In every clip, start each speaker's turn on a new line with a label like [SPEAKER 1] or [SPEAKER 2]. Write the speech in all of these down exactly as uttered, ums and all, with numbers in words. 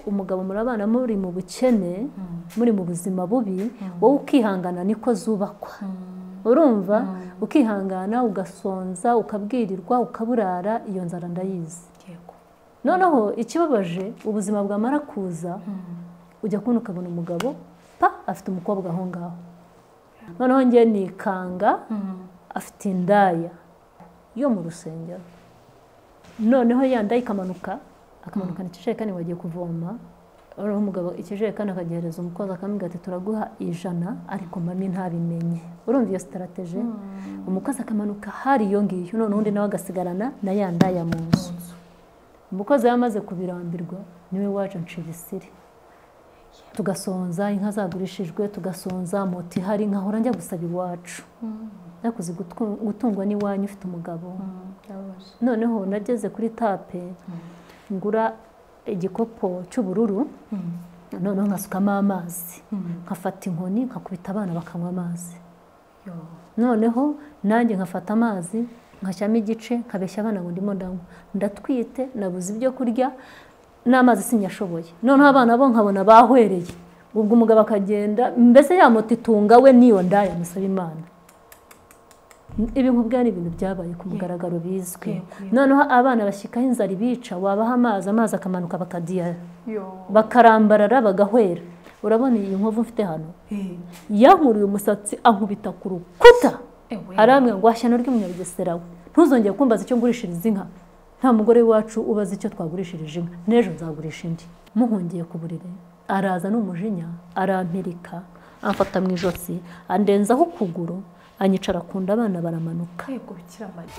[SPEAKER 1] umugabo murabana muri mu bukene muri mu buzima bubi wowe ukihangana niko zubakwa urumva ukihangana ugasonza ukabwirirwa ukaburara iyo nzara ndayizi noneho ikibabaje ubuzima bwamara kuza ujya kubona ukabona umugabo pa afite umukobwa aho ngaho noneho ngiye nikanga afite indaya yo mu rusengero noneho yanda ikamanuka akamanukana ikijerekani wagiye kuvoma uriho umugabo ikijerekani akagihereza umukozi akamubwira ati turaguha ijana ariko mami ntabimenye urumva iyo strategy umukozi akamanuka hari iyo ngiyo none undi nawe agasigarana na yandaya mu nzu umukozi yamaze kubirambirwa niwe waje nshigisire tugasonza inka zagurishijwe tugasonza moti hari nkahora njya gusaba iwacu nakuze gutungwa n'iwanyu ufite umugabo noneho nageze kuri tape ngura igikopo cy'ubururu noneho nkasukamo amazi nkafata inkoni nkakubita abana bakanywa amazi noneho nanjye nkafata amazi nkashyamo igice nkabeshya abana ngo ndimo ndanywa ndatwite nabuze ibyo kurya n'amazi sinyashoboye noneho abana bo nkabona bahwereye ubwo umugabo akagenda mbese yamuta itunga we niyo ndaya musaba Imana ibi nkubwa ari ibintu byabaye ku mugaragaro bizwe noneho abana bashyikaho inzara ibica wabaha amazi amazi akamanuka bakadiya bakarambarara bagahwera urabona iyi nkovu mfite hano yankuriye umusatsi ankubita ku rukuta arambwira ngo washyano ry'umunyabugesera we ntuzongeye kumbaza icyo ngurishiriza inka nta mugore wacu ubaza icyo twagurishirije inka n'ejo nzagurisha indi muhungiye ku buriri araza n'umujinya arampirika amfata mu ijosi andenzaho ukuguru anyicara kunda abana baramanuka
[SPEAKER 2] yego bikira Mariya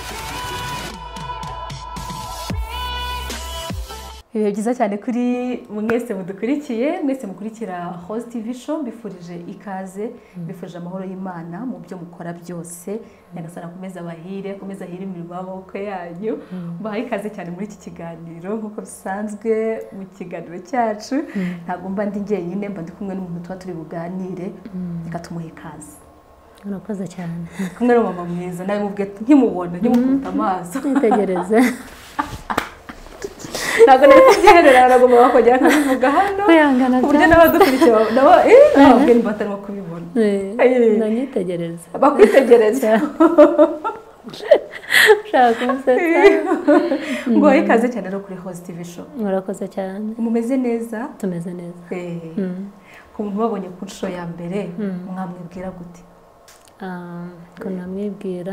[SPEAKER 2] ibihe byiza cyane kuri mwese mudukurikiye mwese mukurikira Host T V show mbifurije ikaze mbifurije amahoro y'Imana mu byo mukora byose nyagasana komeza bahire komeza hire imirimo y'amaboko yanyu bahaye ikaze cyane muri iki kiganiro nkuko bisanzwe mu kiganiro cyacu ntabwo mba ndi njyenyine mba ndi kumwe n'umuntu tuba turi buganire reka tumuhe ikaze
[SPEAKER 1] urakoze cyane
[SPEAKER 2] kumwe na mama mwiza nawe mubwe nkimubona nkimukubita amaso
[SPEAKER 1] twitegereze
[SPEAKER 2] ntabwo nari kubyiherera aragomba bakongera akabivuga hano ku buryo n'abadukurikiye nabo ntabwo ni batarimo kubibona
[SPEAKER 1] nanyitegereza
[SPEAKER 2] bakwitegereza
[SPEAKER 1] ushaka umusatsi
[SPEAKER 2] ngo ikaze cyane no kuri Host T V show
[SPEAKER 1] murakoze cyane
[SPEAKER 2] mumeze neza
[SPEAKER 1] tumeze neza
[SPEAKER 2] ku muntu babonye ku show ya mbere mwamwibwira gute
[SPEAKER 1] ko namwibwira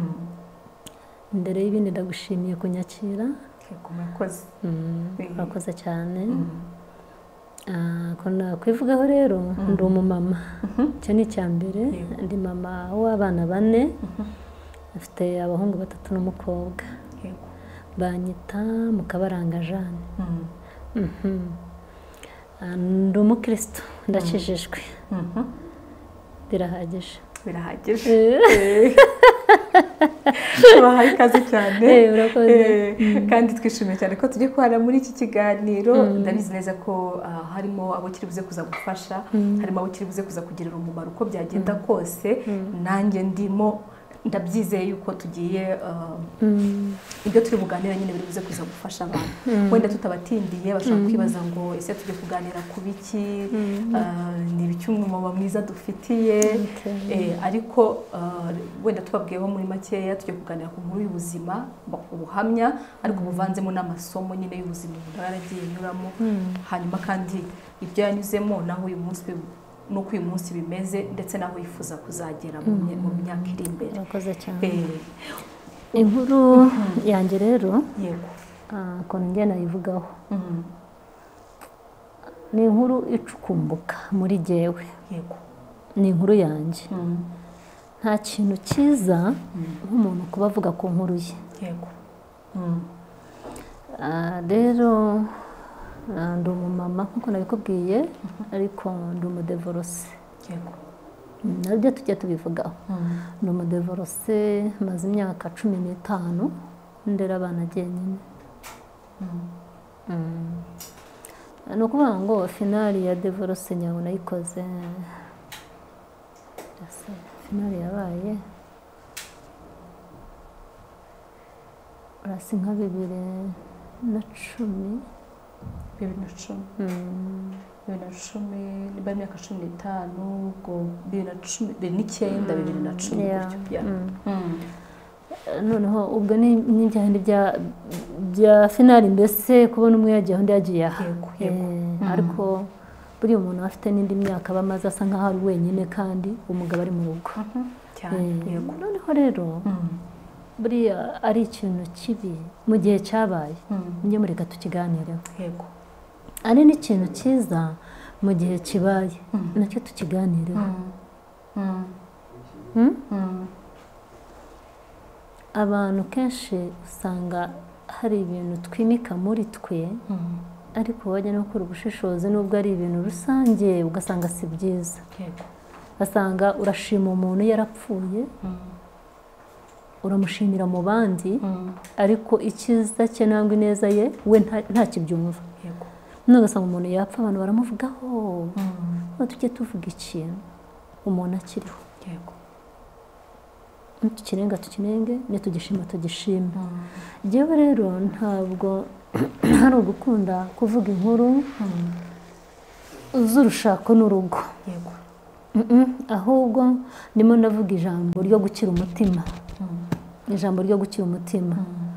[SPEAKER 1] mbere y'ibindi ndagushimiye kunyakira
[SPEAKER 2] murakoze
[SPEAKER 1] murakoze cyane ko nakwivugaho rero ndi umumama icyo ni icya mbere ndi mama w'abana bane afite abahungu batatu n'umukobwa banyita Mukabaranga Jeanne ndi umukristo ndakijijwe birahagije
[SPEAKER 2] birahagije bahaye ikaze cyane kandi twishimiye cyane ko tugiye kubana muri iki kiganiro ndabizi neza ko harimo abo kiri buze kuza gufasha harimo abo kiri buze kuza kugirira umumaro uko byagenda kose nanjye ndimo ndabyizeye yuko tugiye ibyo turi buganira nyine biri buze kuza gufasha abantu wenda tutabatindiye bashaka kwibaza ngo ese tujye kuganira ku biki ni ibiki umumama mwiza dufitiye ariko wenda tubabwiyeho muri makeya tujye kuganira ku nkuru y'ubuzima ubuhamya ariko buvanzemo n'amasomo nyine y'ubuzima umuntu yaragiye anyuramo hanyuma kandi ibyo yanyuzemo naho uyu munsi nuko uyu munsi bimeze ndetse naho yifuza kuzagera mu myaka iri imbere
[SPEAKER 1] murakoze cyane inkuru yanjye rero
[SPEAKER 2] yego
[SPEAKER 1] ukuntu njye nayivugaho ni inkuru icukumbuka muri jyewe
[SPEAKER 2] yego
[SPEAKER 1] ni inkuru yanjye nta kintu cyiza nk'umuntu kuba avuga ku nkuru ye
[SPEAKER 2] yego
[SPEAKER 1] rero ndi umumama nk'uko nabikubwiye ariko ndi umudevorose
[SPEAKER 2] yego
[SPEAKER 1] nabyo tujya tubivugaho ndi umudevorose maze imyaka cumi n'itanu ndera abana jyenyine ni ukuvuga ngo finali ya devorose nyawe nayikoze finali yabaye urasi nka bibiri na cumi
[SPEAKER 2] bibiri na cumi bibiri na cumi niba imyaka cumi n'itanu ubwo bibiri na cumi bibiri n'icyenda bibiri na cumi gutyo
[SPEAKER 1] noneho ubwo ni n'ibyaha bya bya finali mbese kubona umwe yagiye undi yagiye aha ariko buriya umuntu afite n'indi myaka bamaze asa nk'aho ari wenyine kandi umugabo ari mu rugo noneho rero buriya ari ikintu kibi mu gihe cyabaye njye mureka tukiganireho ari n'ikintu cyiza mu gihe kibaye nacyo tukiganireho abantu kenshi usanga hari ibintu twimika muri twe ariko wajya no gukora ubushishozi nubwo ari ibintu rusange ugasanga si byiza ugasanga urashima umuntu yarapfuye uramushimira mu bandi ariko icyiza cye nangwa ineza ye we ntakibyumva none ugasanga umuntu yapfa abantu baramuvugaho tujye tuvuga ikintu umuntu akiriho tukirenga tukinenge nitugishima tugishime njyewe rero ntabwo hari ugukunda kuvuga inkuru z'urushako n'urugo ahubwo ndimo ndavuga ijambo ryo gukira umutima ijambo ryo gukira umutima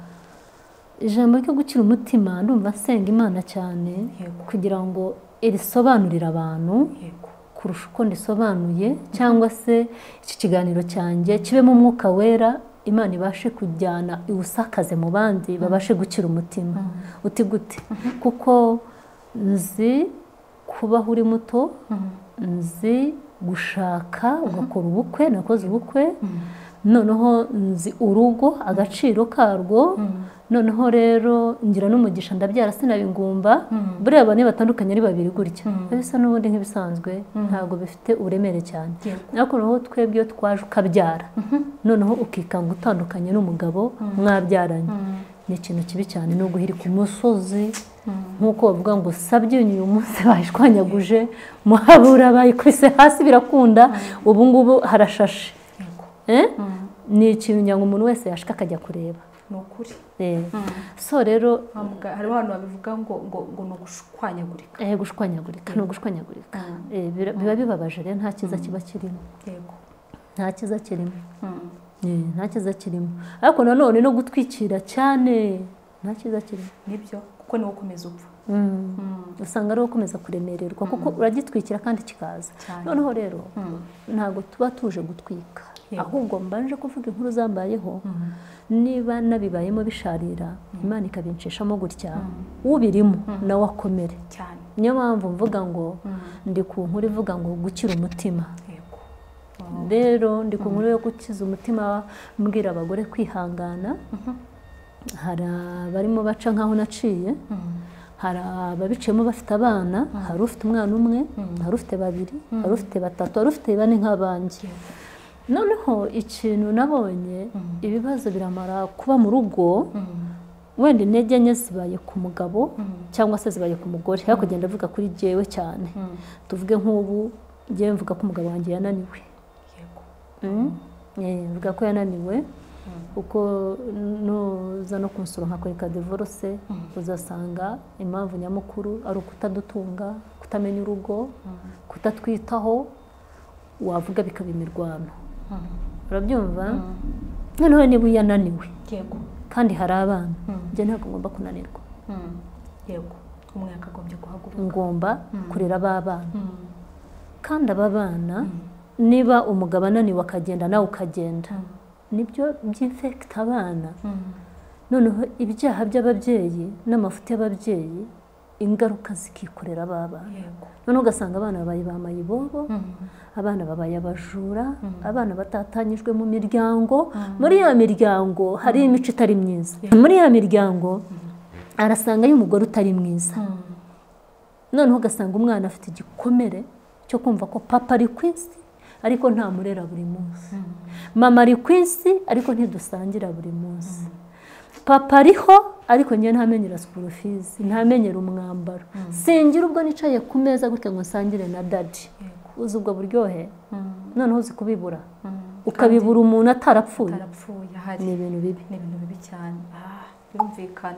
[SPEAKER 1] ijambo ryo gukira umutima ndumva nsenga Imana cyane kugira ngo irisobanurire abantu kurusha uko ndisobanuye cyangwa se iki kiganiro cyanjye kibemo umwuka wera Imana ibashe kujyana iwusakaze mu bandi babashe gukira umutima uti gute kuko nzi kubaho uri muto nzi gushaka ugakora ubukwe nakoze ubukwe noneho nzi urugo agaciro karwo noneho rero ngira n'umugisha ndabyara sinabingumba buriya abantu batandukanye ari babiri gutya bisa n'ubundi nk'ibisanzwe ntabwo bifite uburemere cyane ariko noneho twebwe iyo twaje ukabyara noneho ukikanga utandukanye n'umugabo mwabyaranye ni ikintu kibi cyane no guhiri ku musozi nk'uko bavuga ngo sabyinyu uyu munsi bayishwanyaguje muhabura bayikubise hasi birakunda ubu ngubu harashashe ni ikintu nyango umuntu wese yashaka akajya kureba
[SPEAKER 2] ni ukuri
[SPEAKER 1] so rero
[SPEAKER 2] hariho abantu babivuga ngo ngo ni ugushwanyagurika
[SPEAKER 1] eh gushwanyagurika ni ugushwanyagurika biba bibabaje rero nta kiza kiba kirimo
[SPEAKER 2] yego
[SPEAKER 1] nta kiza kirimo nta kiza kirimo ariko nanone no gutwikira cyane nta kiza kirimo
[SPEAKER 2] nibyo kuko niwo ukomeza upfa
[SPEAKER 1] usanga ari ukomeza kuremererwa kuko uragitwikira kandi kikaza noneho rero ntabwo tuba tuje gutwika ahubwo mbanje kuvuga inkuru zambayeho niba nabibayemo bisharira Imana ikabinshishamo gutya ubirimo nawe akomere
[SPEAKER 2] cyane
[SPEAKER 1] niyo mpamvu mvuga ngo ndi ku nkuru ivuga ngo gukira umutima rero ndi ku nkuru yo gukiza umutima mbwira abagore kwihangana hari abarimo baca nkaho naciye hari ababiciyemo bafite abana hari ufite umwana umwe hari ufite babiri hari ufite batatu hari ufite bane nk'abanjye noneho ikintu nabonye ibibazo biramara kuba mu rugo wenda intege nke zibaye ku mugabo cyangwa se zibaye ku mugore ariko kugenda avuga kuri jyewe cyane tuvuge nk'ubu jyewe mvuga ko umugabo wanjye yananiwe mvuga ko yananiwe uko nuza no kunsura nkakwereka divorce uzasanga impamvu nyamukuru ari ukutadutunga kutamenya urugo kutatwitaho wavuga bikaba imirwano urabyumva noneho niba yananiwe
[SPEAKER 2] yego
[SPEAKER 1] kandi hari abana njye ntabwo ngomba kunanirwa
[SPEAKER 2] yego umwe akagombye guhaguruka
[SPEAKER 1] ngomba kurera aba bana kandi aba bana niba umugabo ananiwe akagenda nawe ukagenda nibyo by'infekita abana noneho ibyaha by'ababyeyi n'amafuti y'ababyeyi ingaruka zikikorera abana noneho ugasanga abana babaye ba mayibobo abana babaye abajura abana batatanyijwe mu miryango muri ya miryango hari imico itari myiza muri ya miryango arasanga y'umugore utari mwiza noneho ugasanga umwana afite igikomere cyo kumva ko papa ari ku isi ariko nta murera buri munsi mama ari ku isi ariko ntidusangira buri munsi papa ariho ariko njye ntamenyera school fees ntamenyera umwambaro singira ubwo nicaye ku meza gutya ngo nsangire na daddy uzi ubwo buryohe noneho uzi kubibura ukabibura umuntu atarapfuye
[SPEAKER 2] atarapfuye hari
[SPEAKER 1] ni ibintu bibi
[SPEAKER 2] ni ibintu bibi cyane ah birumvikana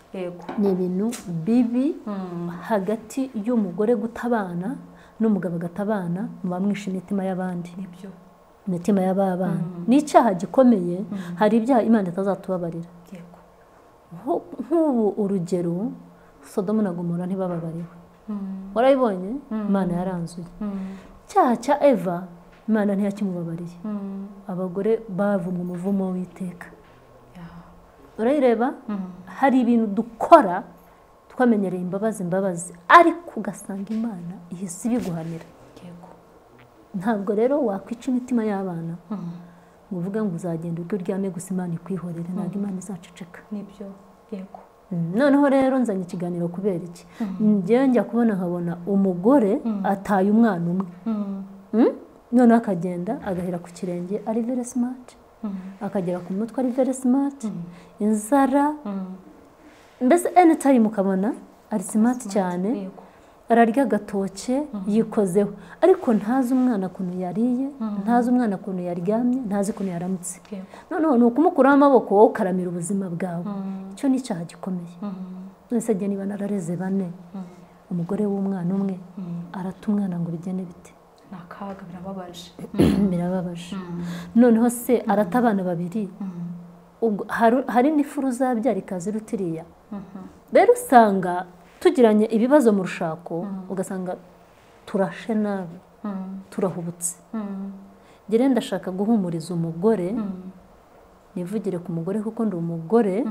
[SPEAKER 1] ni ibintu bibi hagati y'umugore gutabana n'umugabo agatabana muba mwishe imitima y'abandi imitima y'ababana ni icyaha gikomeye hari ibyaha Imana itazatubabarira nk'ubu urugero Sodomu na Gomora ntibababariwe warabibonye Imana yaranzuye icyaha cya Eva Imana ntiyakimubabariye abagore bavumwe umuvumo w'iteka urayireba hari ibintu dukora twamenyereye imbabazi imbabazi ariko ugasanga Imana ihise ibiguhanira ntabwo rero wakwica imitima y'abana ngo uvuge ngo uzagenda urwo uryame gusa Imana ikwihorere ntabwo Imana izaceceka
[SPEAKER 2] nibyo yego
[SPEAKER 1] noneho rero nzanye ikiganiro kubera iki njyewe njya kubona nkabona umugore ataye umwana umwe noneho akagenda agahera ku kirenge ari very smart akagera ku mutwe ari very smart inzara mbese anytime ukabona ari smart cyane ararya agatoke yikozeho ariko ntazi umwana kuntu yariye ntazi umwana kuntu yaryamye ntazi kuntu yaramutse noneho ni ukumukuraho amaboko wowe ukaramira ubuzima bwawe icyo ni icyaha gikomeye none njye niba narareze bane umugore w'umwana umwe arata umwana ngo bigene bite
[SPEAKER 2] ni akaga birababaje
[SPEAKER 1] birababaje noneho se arata abana babiri hari n'ifuru uzabyara ikazi rutiriya rero usanga tugiranye ibibazo mu rushako ugasanga turashe nabi turahubutse ngere ndashaka guhumuriza umugore nivugire ku mugore kuko ndi umugore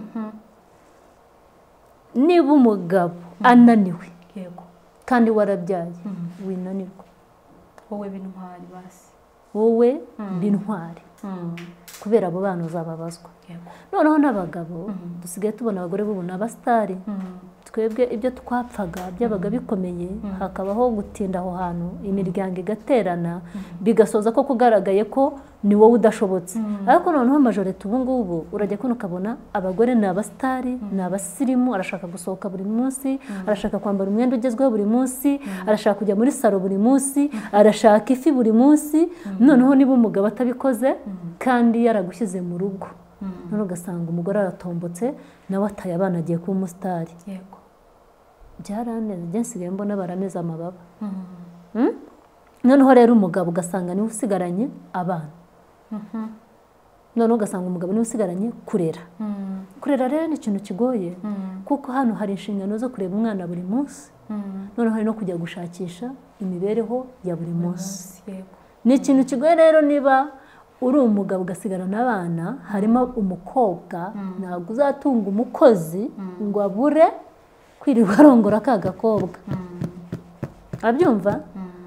[SPEAKER 1] niba umugabo ananiwe kandi warabyaye winanirwa
[SPEAKER 2] wowe bintwari basi
[SPEAKER 1] wowe bintwari kubera abo bana uzababazwa noneho n'abagabo dusigaye tubona abagore b'ubu ni abasitari twebwe ibyo twapfaga byabaga bikomeye hakabaho gutinda aho hantu imiryango igaterana bigasoza ko kugaragaye ko ni wowe udashobotse ariko noneho majorite ubu ngubu urajya kubona ukabona abagore ni abasitari ni abasirimu arashaka gusohoka buri munsi arashaka kwambara umwenda ugezweho buri munsi arashaka kujya muri salo buri munsi arashaka ifi buri munsi noneho niba umugabo atabikoze kandi yaragushyize mu rugo noneho ugasanga umugore aratombotse nawe ataye abana agiye kuba umusitari byaraneze njye nsigaye mbona barameze amababa noneho rero umugabo ugasanga niwe usigaranye abana noneho ugasanga umugabo niwe usigaranye kurera kurera rero ni ikintu kigoye kuko hano hari inshingano zo kureba umwana buri munsi noneho hari no kujya gushakisha imibereho ya buri munsi ni ikintu kigoye rero niba uri umugabo ugasigarana abana harimo umukobwa ntabwo uzatunga umukozi ngo abure kwirirwa arongora ka gakobwa abyumva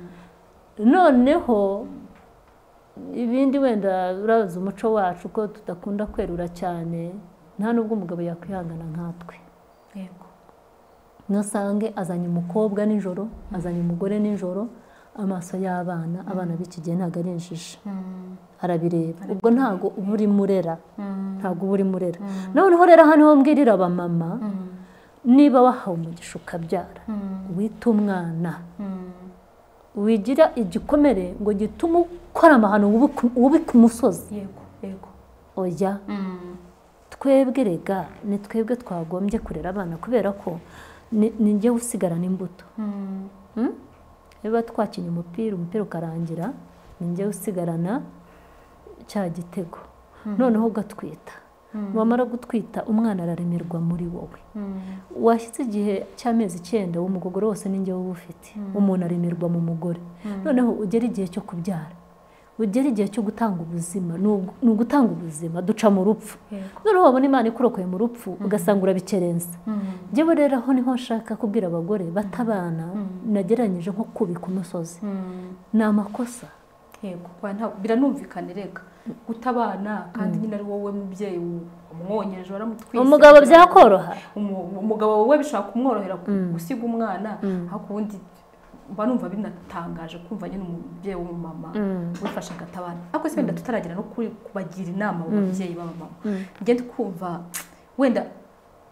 [SPEAKER 1] noneho ibindi wenda uraza umuco wacu ko tudakunda kwerura cyane nta nubwo umugabo yakwihangana nkatwe yego nasange azanye umukobwa nijoro azanye umugore nijoro amaso y'abana abana b'iki gihe ntabwo ari injiji arabireba ubwo ntabwo uba uri murera ntabwo uba uri murera noneho rero hano ho mbwirira abamama niba wahawe umugisha ukabyara wita umwana wigira igikomere ngo gitume ukora amahano wubike umusozi
[SPEAKER 2] yego yego
[SPEAKER 1] oya twebwe rega ni twebwe twagombye kurera abana kubera ko ni njye usigarana imbuto niba twakinnye umupira umupira ukarangira ni njye usigarana cya gitego noneho ugatwita wamara gutwita umwana araremerwa muri wowe washyitse igihe cy'amezi icyenda uwo mugogoro wose ni njye wowe ufite umuntu aremerwa mu mugore noneho ugera igihe cyo kubyara ugera igihe cyo gutanga ubuzima ni ugutanga ubuzima duca mu rupfu noneho wabona Imana ikurokoye mu rupfu ugasanga urabikerenza njyewe rero aho niho nshaka kubwira abagore batabana nageranyije nko kubika umusozi ni amakosa
[SPEAKER 2] yego biranumvikana rega gutabana kandi nyine ari wowe mubyeyi umwonyeje waramutwise
[SPEAKER 1] umugabo byakoroha
[SPEAKER 2] umugabo wowe bishaka kumworohera gusiga umwana ariko ubundi mba numva binatangaje kumva nyine umubyeyi w'umumama wifasha agatabana ariko se wenda tutaragira no kubagira inama ababyeyi b'abamama ngende kumva wenda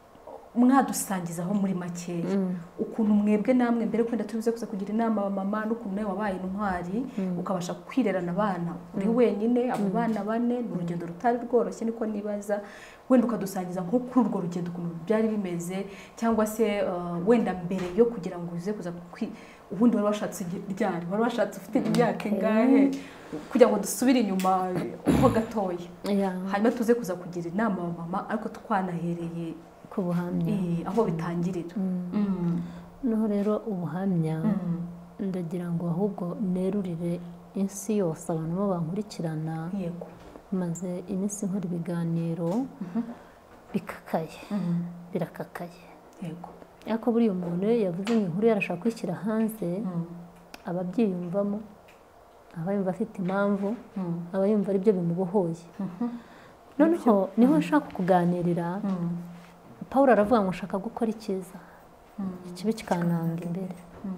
[SPEAKER 2] mwadusangizaho muri makeya ukuntu mwebwe namwe mbere kwenda tubize kuza kugira inama wa mama n'ukuntu nawe wabaye intwari ukabasha kwirerana abana uri wenyine abo bana bane mu rugendo rutari rworoshye niko nibaza wenda ukadusangiza nko kuri urwo rugendo ukuntu byari bimeze cyangwa se wenda mbere yo kugira ngo uze kuza ubundi wari washatse ryari wari washatse ufite imyaka ingahe kugira ngo dusubire inyuma ho gatoya hanyuma tuze kuza kugira inama wa mama ariko twanahereye
[SPEAKER 1] ku buhamya
[SPEAKER 2] aho bitangirira
[SPEAKER 1] noneho rero ubuhamya ndagira ngo ahubwo nerurire isi yose abantu bo bankurikirana
[SPEAKER 2] yego
[SPEAKER 1] maze iminsi nkora ibiganiro bikakaye birakakaye
[SPEAKER 2] yego
[SPEAKER 1] ariko buriya umuntu yavuze inkuru yarashaka kwishyira hanze ababyiyumvamo aba yumva afite impamvu aba yumva aribyo bimubohoye noneho niho nshaka kuganirira Paul aravuga ngo ushaka gukora icyiza ikibi kikananga imbere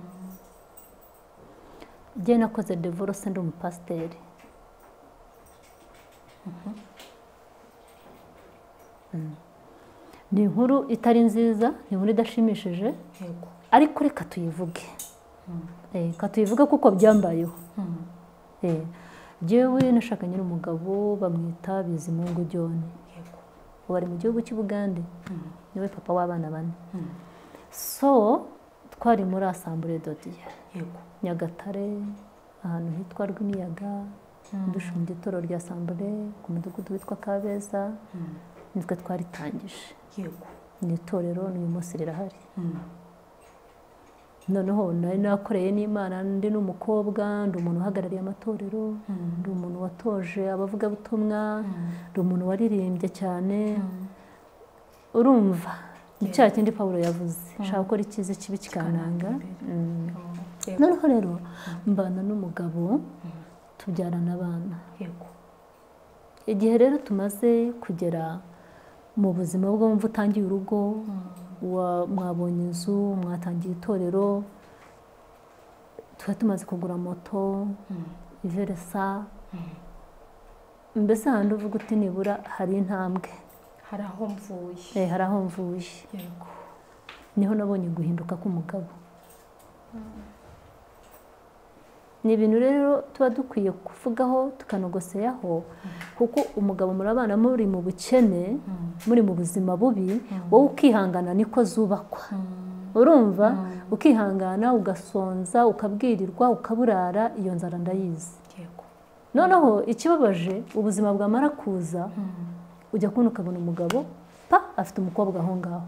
[SPEAKER 1] njye nakoze divorce ndi umupasiteri ni inkuru itari nziza ni inkuru idashimishije ariko reka tuyivuge reka tuyivuge kuko byambayeho njyewe nashakanye n'umugabo bamwita Bizimungu John ubu ari mu gihugu cy'u Bugande niwe papa w'abana bane so twari muri asambure dodiye Nyagatare ahantu hitwa Rwimiyaga dushinze itoro rya asambure ku mudugudu witwa Kabeza nitwe twaritangije ni itorero n'uyu munsi rirahari noneho nari nakoreye n'Imana ndi n'umukobwa ndi umuntu uhagarariye amatorero ndi umuntu watoje abavugabutumwa ndi umuntu waririmbye cyane urumva icyaha kindi Paulo yavuze nshaka gukora icyiza kibi kikananga noneho rero mbana n'umugabo tubyarana abana igihe rero tumaze kugera mu buzima bwo mvu utangiye urugo mwabonye inzu mwatangiye itorero tuba tumaze kugura moto iveresa mbese ahandi uvuga uti nibura hari intambwe
[SPEAKER 2] hari aho mvuye
[SPEAKER 1] hari aho mvuye niho nabonye guhinduka k'umugabo ni ibintu rero tuba dukwiye kuvugaho tukanogoseyaho kuko umugabo murabana muri mu bukene muri mu buzima bubi wowe ukihangana niko zubakwa urumva ukihangana ugasonza ukabwirirwa ukaburara iyo nzara ndayizi noneho ikibabaje ubuzima bwamara kuza ujya kubona ukabona umugabo pa afite umukobwa aho ngaho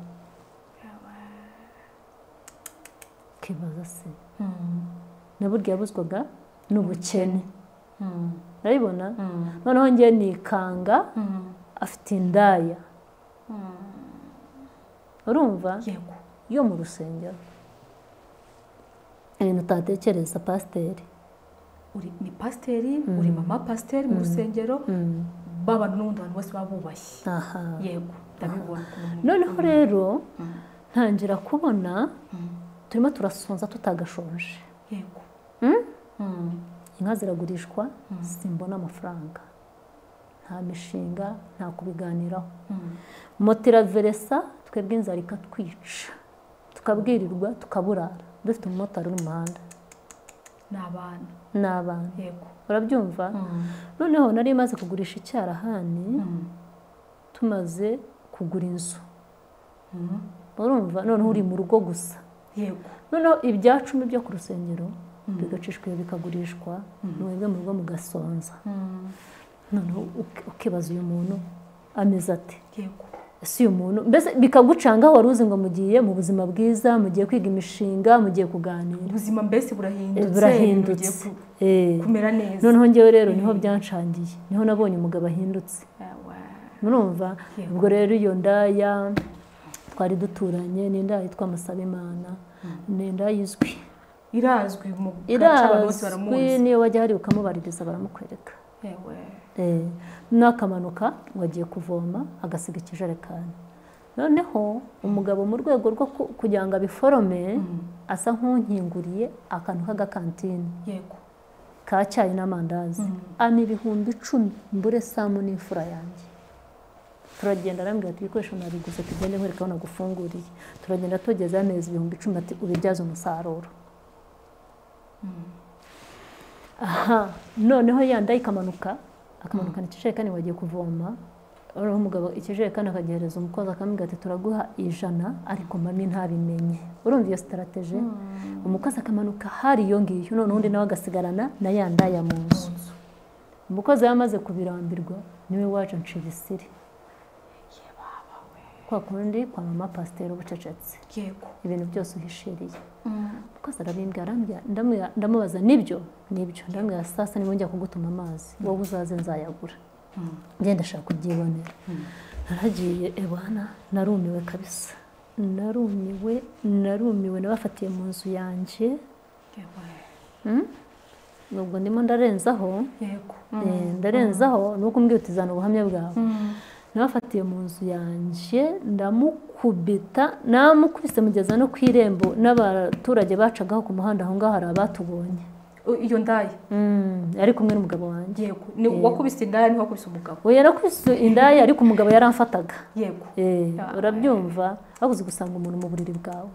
[SPEAKER 1] kibaza se na burya yabuzwaga n'ubukene urabibona noneho njye nikanga afite indaya urumva yo mu rusengero ibintu utatekereza pasiteri
[SPEAKER 2] ni pasiteri uri mama pasiteri mu rusengero baba n'ubundi abantu bose baba bubashye yego ndabibona
[SPEAKER 1] noneho rero ntangira kubona turimo turasonza tutagashonje
[SPEAKER 2] yego
[SPEAKER 1] inka ziragurishwa simbona amafaranga nta mishinga nta kubiganiraho moto iraveresa twebwe inzara ikatwica tukabwirirwa tukaburara dufite umumotari uri mu muhanda
[SPEAKER 2] ni abana
[SPEAKER 1] ni abana
[SPEAKER 2] yego
[SPEAKER 1] urabyumva noneho nari imaze kugurisha icyarahani tumaze kugura inzu urumva noneho uri mu rugo gusa
[SPEAKER 2] yego
[SPEAKER 1] noneho ibya cumi byo ku rusengero bigacishwa iyo bikagurishwa mwebwe mu rugo mugasonza noneho ukibaza uyu muntu ameze ate
[SPEAKER 2] yego
[SPEAKER 1] si uyu muntu mbese bikagucanga wari uzi ngo mugiye mu buzima bwiza mugiye kwiga imishinga mugiye kuganira
[SPEAKER 2] ubuzima mbese burahindutse
[SPEAKER 1] burahindutse
[SPEAKER 2] kumera neza
[SPEAKER 1] noneho njyewe rero niho byanshangiye niho nabonye umugabo ahindutse murumva ubwo rero iyo ndaya twari duturanye ni indaya yitwa Musabimana ni indaya izwi
[SPEAKER 2] irazwi mu
[SPEAKER 1] irazwi niyo wajya hari ukamubaririza baramukwereka n'akamanuka wagiye kuvoma agasiga ikijerekani noneho umugabo mu rwego rwo kugira ngo abiforome asa nk'unkinguriye akantu k'agakantine
[SPEAKER 2] yego
[SPEAKER 1] ka cyayi n'amandazi ana ibihumbi icumi mbure samu n'imfura yanjye turagenda arambwira ati ibikoresho nabiguze tugende nkwereka aho nagufunguriye turagenda tugeze amezi ibihumbi icumi ati ubibyaze umusaruro aha noneho yandaye ikamanuka akamanukana ikijerekani wagiye kuvoma uriho umugabo ikijerekani akagihereza umukozi akamubwira ati turaguha ijana ariko mami ntabimenye urumva iyo sitarateje umukozi akamanuka hari iyo ngiyo none undi nawe agasigarana na yandaya mu nzu umukozi yamaze kubirambirwa niwe waje ncira isiri kwa kundi kwa mama pasiteri ubucecetse ibintu byose uhishiriye umukozi arabimbwira arambwira ndamubaza nibyo nibyo ndambwira sasa niba njya kugutuma amazi wowe uzaze nzayagura ngenda ndashaka kubyibonera naragiye ebana narumiwe kabisa narumiwe narumiwe nabafatiye mu nzu yanjye nubwo ndimo ndarenzaho ndarenzaho nuko umbwira uti zana ubuhamya bwawe nabafatiye mu nzu yanjye ndamukubita namukubise mugeza no ku irembo n'abaturage bacagaho ku muhanda aho ngaho hari abatubonye
[SPEAKER 2] iyo ndaya
[SPEAKER 1] yari kumwe n'umugabo wanjye
[SPEAKER 2] wakubise indaya niho wakubise umugabo
[SPEAKER 1] we yarakubise indaya ariko umugabo yaramfataga
[SPEAKER 2] yego
[SPEAKER 1] urabyumva babuze gusanga umuntu mu buriri bwawe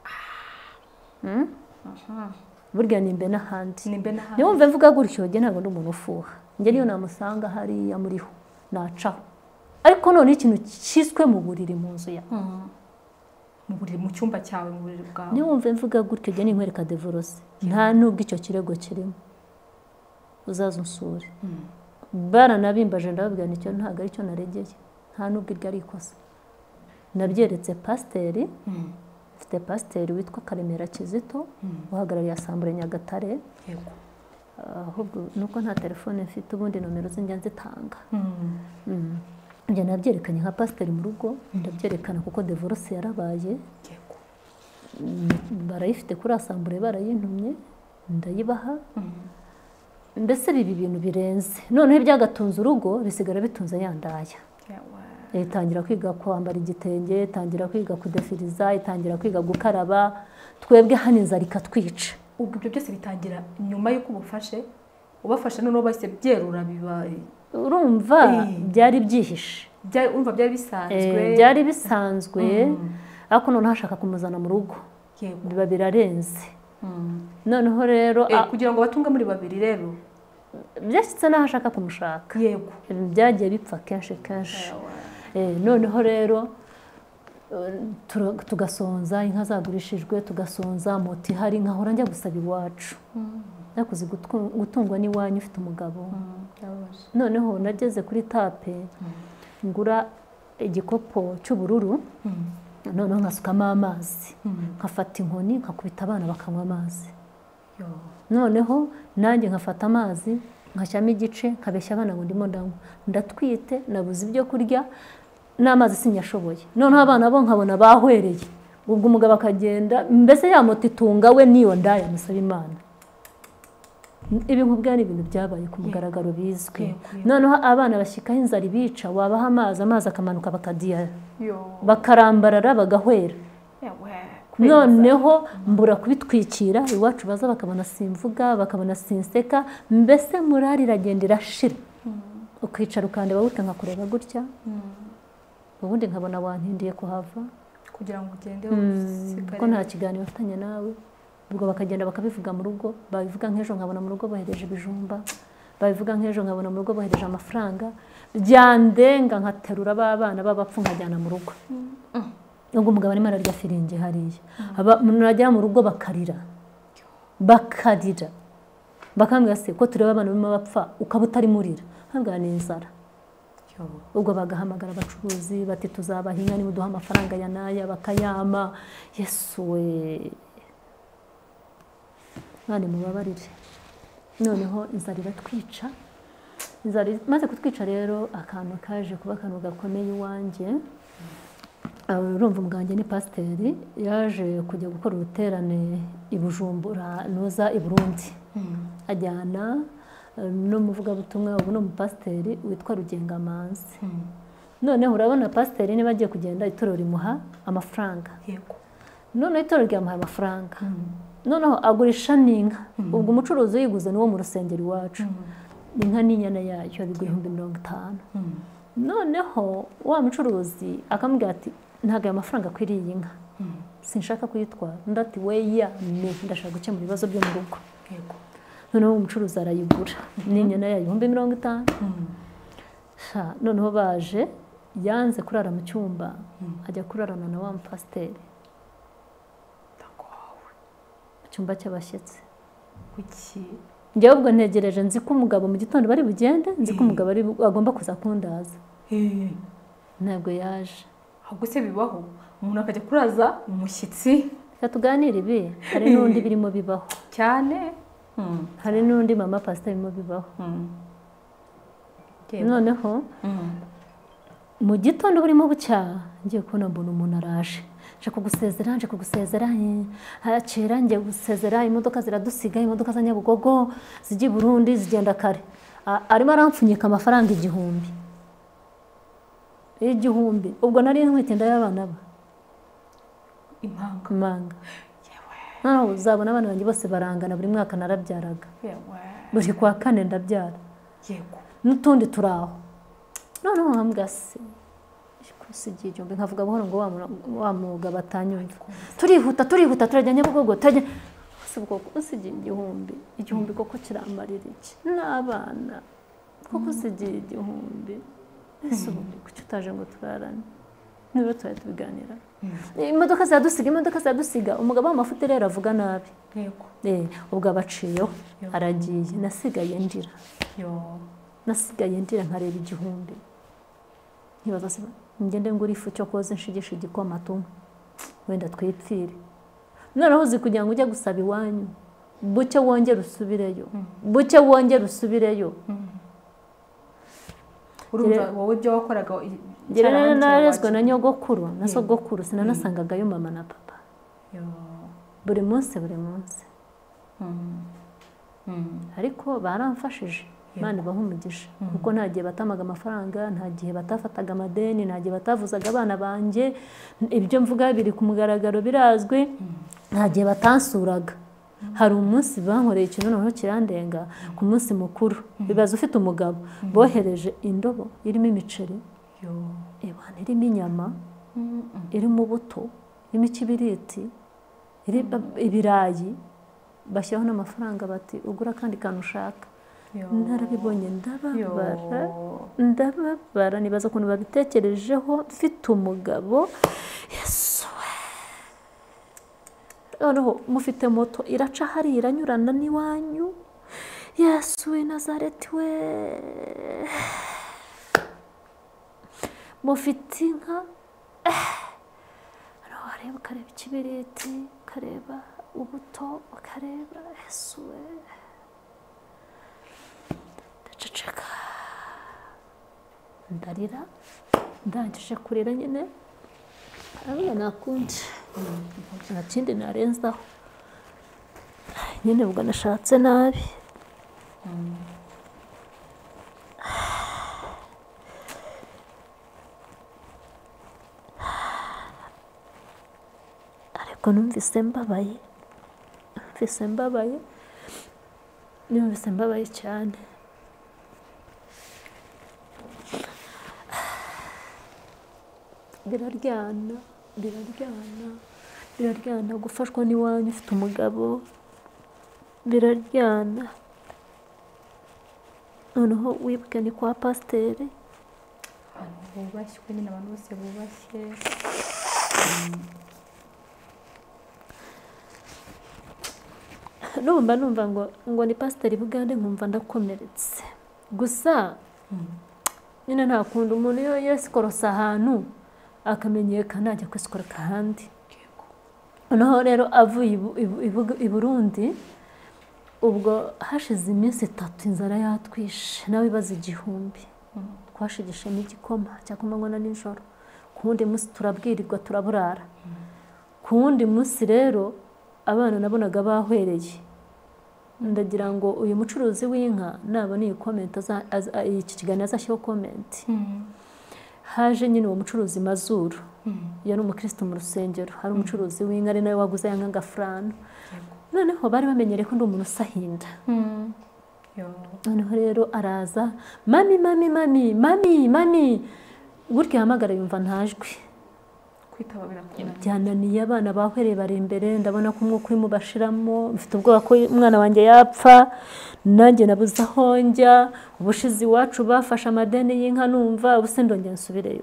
[SPEAKER 1] burya nimbe n'ahandi niyo mve mvuga gutyo njye ntabwo ndi umuntu ufuha njye niyo namusanga hariya muriho nacaho ariko none ikintu cyiswe mu buriri mu nzu yawe
[SPEAKER 2] mu buriri mu cyumba cyawe mu buriri bwawe
[SPEAKER 1] niyo mve mvuga gutyo njye ninkwereka divorce nta nubwo icyo kirego kirimo uzaza unsure baranabimbaje ndababwira nicyo ntabwo aricyo naregeye nta nubwo iryo ari ikosa nabyeretse pasiteri mfite pasiteri witwa Karemera Kizito uhagarariye Asambure Nyagatare ahubwo nuko nta telefone mfite ubundi nomero zinjya nzitanga njye nabyerekanye nka pasiteri mu rugo ndabyerekana kuko divorce yarabaye barayifite kuri Asambure barayintumye ndayibaha mbese ibi bintu birenze noneho ibyagatunze urugo bisigara bitunze yandaya itangira kwiga kwambara igitenge itangira kwiga kudefiriza itangira kwiga gukaraba twebwe hano inzara ikatwica
[SPEAKER 2] ubwo ibyo byose bitangira nyuma y'uko ubufashe ubafashe noneho bahise byerura biba
[SPEAKER 1] urumva byari byihishe
[SPEAKER 2] urumva byari bisanzwe
[SPEAKER 1] byari bisanzwe ariko noneho hashaka kumuzana mu rugo biba birarenze noneho rero
[SPEAKER 2] kugira ngo batunge muri babiri rero
[SPEAKER 1] byashyitse n'aho ashaka kumushaka
[SPEAKER 2] yego
[SPEAKER 1] byagiye bipfa kenshi kenshi noneho rero tugasonza inka zagurishijwe tugasonza moto ihari nkahora njya gusaba iwacu nakuze gutungwa n'iwanyu ufite umugabo noneho nageze kuri tape ngura igikopo cy'ubururu noneho nkasukamo amazi nkafata inkoni nkakubita abana bakanywa amazi noneho nanjye nkafata amazi nkashyamo igice nkabeshya abana ngo ndimo ndanywa ndatwite nabuze ibyo kurya n'amazi sinyashoboye noneho abana bo nkabona bahwereye ubwo umugabo akagenda mbese ya moto itunga we niyo ndaya musaba Imana ibi nkubwira ni ibintu byabaye ku mugaragaro bizwi noneho abana bashyikaho inzara ibica wabaha amazi amazi akamanuka bakadiyara bakarambarara bagahwera noneho mbura kubitwikira iwacu baza bakabona simvuga bakabona sinseka mbese murari iragenda irashira ukicara ukandeba gute nkakureba gutya ubundi nkabona wantindiye kuhava
[SPEAKER 2] kugira ngo ugende
[SPEAKER 1] ko nta kiganiro bafitanye nawe ubwo bakagenda bakabivuga mu rugo babivuga nk'ejo nkabona mu rugo bohereje ibijumba babivuga nk'ejo nkabona mu rugo bohereje amafaranga byandenga nkaterura abana b'abapfu nkajyana mu rugo ubwo umugabo arimo ararya firingi hariya nagera mu rugo bakarira bakarira bakambwira se ko tureba abana barimo bapfa ukaba utari murira nkabwira ni inzara ubwo bagahamagara abacuruzi bati tuzabaha inka niba uduha amafaranga ya naya bakayama yesu we mwari mubabarire noneho inzara iratwica inzara maze kutwica rero akantu kaje kuba akantu gakomeye iwanjye urumva umuganga ni pasiteri yaje kujya gukora uruterane i Bujumbura noza i Burundi ajyana n'umuvugabutumwa ubu ni umupasiteri witwa Rugengamanzi noneho urabona pasiteri niba agiye kugenda itorero rimuha amafaranga noneho itorero ryamuha amafaranga noneho agurisha n'inka ubwo umucuruzi yiguze n'uwo mu rusengero iwacu inka n'inyana yayo bigura ibihumbi mirongo itanu noneho wa mucuruzi akamubwira ati ntabwo aya mafaranga akwiriye iyi nka sinshaka kuyitwara undi ati weya ne ndashaka gukemura ibibazo byo mu rugo noneho umucuruzi arayigura n'inyana yayo ibihumbi mirongo itanu noneho baje yanze kurara mu cyumba ajya kurarana na wa mupasiteri mu cyumba cy'abashyitsi njyewe ubwo ntegereje nzi ko umugabo mu gitondo bari bugende nzi ko umugabo agomba kuza kundaza ntabwo yaje
[SPEAKER 2] ahubwo se bibaho umuntu akajya kuraza umushyitsi
[SPEAKER 1] reka tuganire ibi hari n'undi birimo bibaho
[SPEAKER 2] cyane
[SPEAKER 1] hari n'undi mama pasiteri birimo bibaho noneho mu gitondo burimo bucya ngiye kubona mbona umuntu araje nje kugusezera nje kugusezera hakera ngiye gusezera imodoka ziradusiga imodoka za Nyabugogo zijya i Burundi zigenda kare arimo arampfunyika amafaranga igihumbi igihumbi ubwo nari nkwite ndayabana ba
[SPEAKER 2] impanga
[SPEAKER 1] impanga naho uzabona abana banjye bose barangana buri mwaka narabyaraga buri kwa kane ndabyara
[SPEAKER 2] yego
[SPEAKER 1] n'utundi turaho noneho hambwase kusigiye igihumbi nkavuga buhoro ngo wa mwuga batanyumva turihuta turihuta turajya Nyabugogo turajya ubwo usigiye igihumbi igihumbi koko kiramarira iki n'abana koko usigiye igihumbi ese ubundi kuki utaje ngo turarane niba tuba tubiganira imodoka ziradusiga imodoka ziradusiga umugabo w'amafuti rero avuga nabi ubwo abaciyeho aragiye nasigaye ndira nasigaye ndira nkareba igihumbi nkibaza se ngende ngura ifu cyo koza nshigisha igikoma tumwe wenda twipfire noneho uzi kugira ngo ujye gusaba iwanyu bucye wongera usubireyo bucye wongera usubireyo
[SPEAKER 2] urumva wowe byo wakoraga
[SPEAKER 1] ngira narezwe na nyogokuru na sogokuru sinanasangagayo mama na papa buri munsi buri munsi ariko baramfashije Imana ibaha umugisha kuko nta gihe batamaga amafaranga nta gihe batafataga amadeni nta gihe batavuzaga abana banjye ibyo mvuga biri ku mugaragaro birazwi nta gihe batansuraga hari umunsi bankoreye ikintu noneho kirandenga ku munsi mukuru bibaza ufite umugabo bohereje indobo irimo imiceri ibana irimo inyama irimo ubuto irimo ikibiriti ibirayi bashyiraho n'amafaranga bati ugura kandi kantu ushaka narabibonye ndababara ndababara nibaza ukuntu babitekerejeho mfite umugabo yesu noneho mufite moto iraca hari iranyurana n'iwanyu yesu we Nazareti we mufite inka wareba ukareba ikibiriti ukareba ubuto ukareba yesu we ndaceceka ndarira ndangije kurira nyine ariya nakundi nta kindi narenzaho nyine ubwo nashatse nabi ariko numvise mbabaye numvise mbabaye numvise mbabaye cyane biraryana biraryana biraryana gufashwa n'iwanyu ufite umugabo biraryana noneho wibuke ni kwa pasiteri
[SPEAKER 2] abantu bubashywe nyine abantu bose bubashye
[SPEAKER 1] numva numva ngo ngo ni pasiteri Bugande nkumva ndakomeretse gusa nyine nta kundi umuntu iyo yesikorosa ahantu akamenyekana ajya kwisikoreka ahandi noneho rero avuye i Burundi ubwo hashize iminsi itatu inzara yatwishe nawe ibaza igihumbi twashigishe n'igikoma cyakomanywa na nijoro ku wundi munsi turabwirirwa turaburara ku wundi munsi rero abana nabonaga bahwereye ndagira ngo uyu mucuruzi w'inka nabona iyi komenti iki kiganiro azashyiho komenti haje nyine uwo mucuruzi Mazuru yari umukristo mu rusengero hari umucuruzi w'inka ari nawe waguze yanga ngafrano noneho bari bamenyereye ko ndi umuntu usahinda noneho rero araza mami mami mami mami mami gutya hamagara yumva ntajwi byananiye abana bahwereye bari imbere ndabona ko umwuka urimo bashiramo mfite ubwoba ko umwana wanjye yapfa nanjye nabuze aho njya ubushizi iwacu bafashe amadeni y'inka numva ubuse ndongera nsubireyo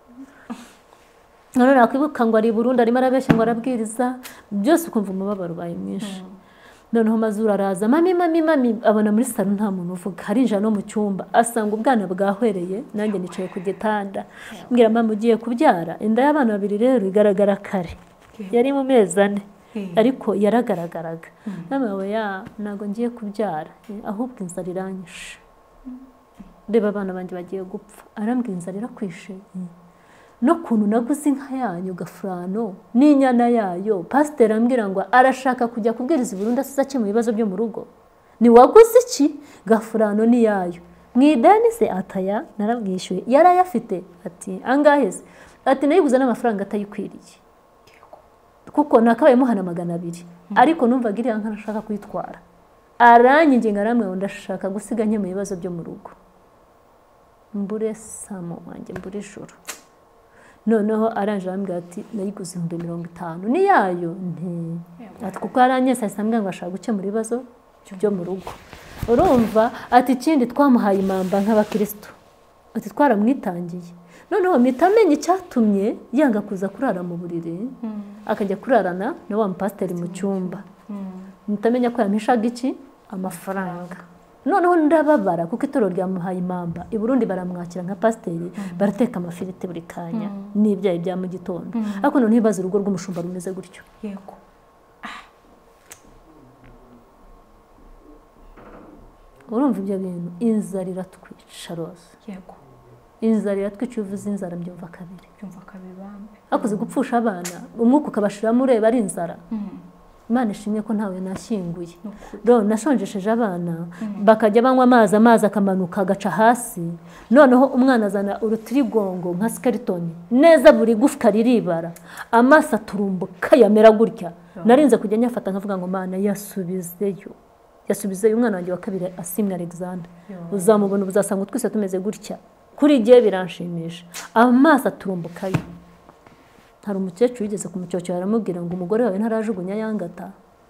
[SPEAKER 1] none nakwibuka ngo ari Burundi arimo arabeshya ngo arabwiriza byose ukumva umubabaro ubaye mwinshi noneho Mazuru araza mami mami mami abona muri salo nta muntu uvuga harinjira no mu cyumba asanga ubwana bwahwereye nanjye nicaye ku gitanda mbwira mama ugiye kubyara inda y'abana babiri rero igaragara kare yari mu mezi ane ariko yaragaragaraga mama we ya nago ngiye kubyara ahubwo inzara iranyishe reba abana banjye bagiye gupfa arambwira inzara irakwishe no kuntu naguze inka yanyu gafurano n'inyana yayo pasiteri ambwira ngo arashaka kujya kubwiriza i Burundi asize mu bibazo byo mu rugo ni waguze iki gafurano ni yayo mwideni se ataya narabwishyuye yarayafite ati angahe se ati nayiguze n'amafaranga atayikwiriye kuko nakabaye muhana magana abiri ariko numvaga iriya nka nashaka kwitwara aranyinginga aramwe ngo ndashaka gusiga nke mu bibazo byo mu rugo mbure samo wanjye mbure ijoro noneho aranje arambwira ati nayiguze ibihumbi mirongo itanu ni yayo nti ati kuko aranyese asambwa ngo ashaka gukemura ibibazo byo mu rugo urumva ati ikindi twamuhaye imamba nk'abakristo ati twaramwitangiye noneho mitamenye icyatumye yanga kuza kurara mu buriri akajya kurarana na wa mpasiteri mu cyumba mitamenya ko yampishaga iki amafaranga noneho ndababara kuko itoro ryamuhaye imamba i Burundi baramwakira nka pasiteri barateka amafiriti buri kanya n'ibyayi bya mu gitondo ariko none ntibaze urugo rw'umushumba rumeze gutyo
[SPEAKER 2] yego
[SPEAKER 1] urumva ibyo bintu inzara iratwica rose
[SPEAKER 2] yego
[SPEAKER 1] inzara iratwica uvuze inzara mbyumva kabiri
[SPEAKER 2] byumva kabiri bambe
[SPEAKER 1] akoze gupfusha abana umwuka ukabashiramo ureba ari inzara Imana ishimye ko ntawe nashyinguye rero nashonjesheje abana bakajya banywa amazi amazi akamanuka agaca hasi noneho umwana azana urutirigongo nka skeleton neza buri gufwa riribara amaso aturumbuka yamera gutya narinze kujya nyafata nkavuga ngo Mana yasubizeyo yasubizeyo umwana wanjye wa kabiri Asimwe Alexander uzamubona ubuzasanga twese tumeze gutya kuri giye biranshimisha amaso aturumbukayo hari umukecuru yigeze kumucyocyo aramubwira ngo umugore wawe ntarajugunya yangata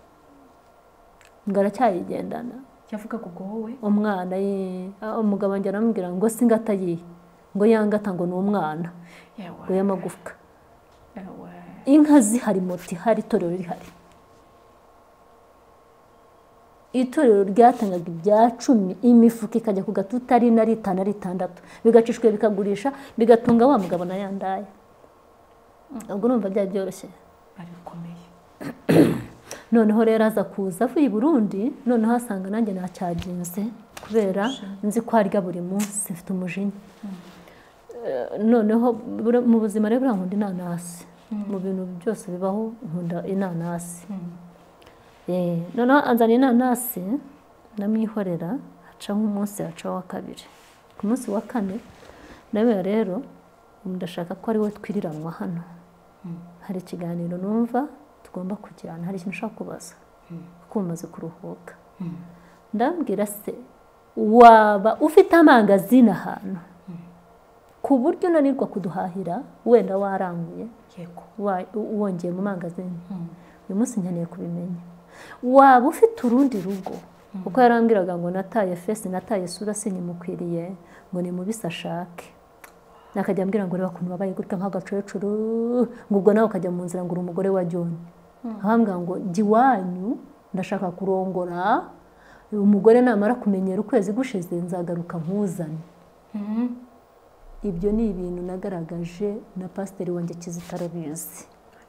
[SPEAKER 1] ngara cyayigendana
[SPEAKER 2] yavuga ko wowe
[SPEAKER 1] umwana ye umugabo wanjye aramubwira ngo singata yi ngo yangata ngo ni umwana ngo yamagufwa inka zihari moti hari itorero rihari itorero ryatangaga ibya cumi imifuka ikajya ku gatuta ari na ritanu ari itandatu bigacishwe bikagurisha bigatunga wa mugabo na yandaye ubwo numva byari byoroshye
[SPEAKER 2] ari bikomeye
[SPEAKER 1] noneho rero aza kuza avuye i Burundi noneho asanga nanjye nacyagenze kubera nzi ko arya buri munsi mfite umujinya noneho mu buzima rero nkunda inanasi mu bintu byose bibaho nkunda inanasi eh noneho anzana inanasi namwihorera haca nk'umunsi haca wa kabiri ku munsi wa kane nawe rero ndashaka ko ari we twiriranwa hano hari ikiganiro numva tugomba kujyana hari ikintu ushaka kubaza kuko umaze kuruhuka ndambwira se waba ufite amangazini ahantu ku buryo unanirwa kuduhahira wenda waranguye
[SPEAKER 2] yego
[SPEAKER 1] wongeye mu mangazini uyu munsi nkeneye kubimenya waba ufite urundi rugo kuko yarambwiraga ngo nataye fesi nataye sura sinyimukwiriye ngo ni mubisa ashake nakajya ambwira ngo reba kuntu babaye gutya nk'agacecuru ngo ubwo nawe ukajya mu nzira ngo uri umugore wa John ahambwa ngo ndi wanyu ndashaka kurongora umugore namara kumenyera ukwezi gushize nzagaruka nkuzane ibyo ni ibintu nagaragaje na pasiteri wanjye Kizitarabizi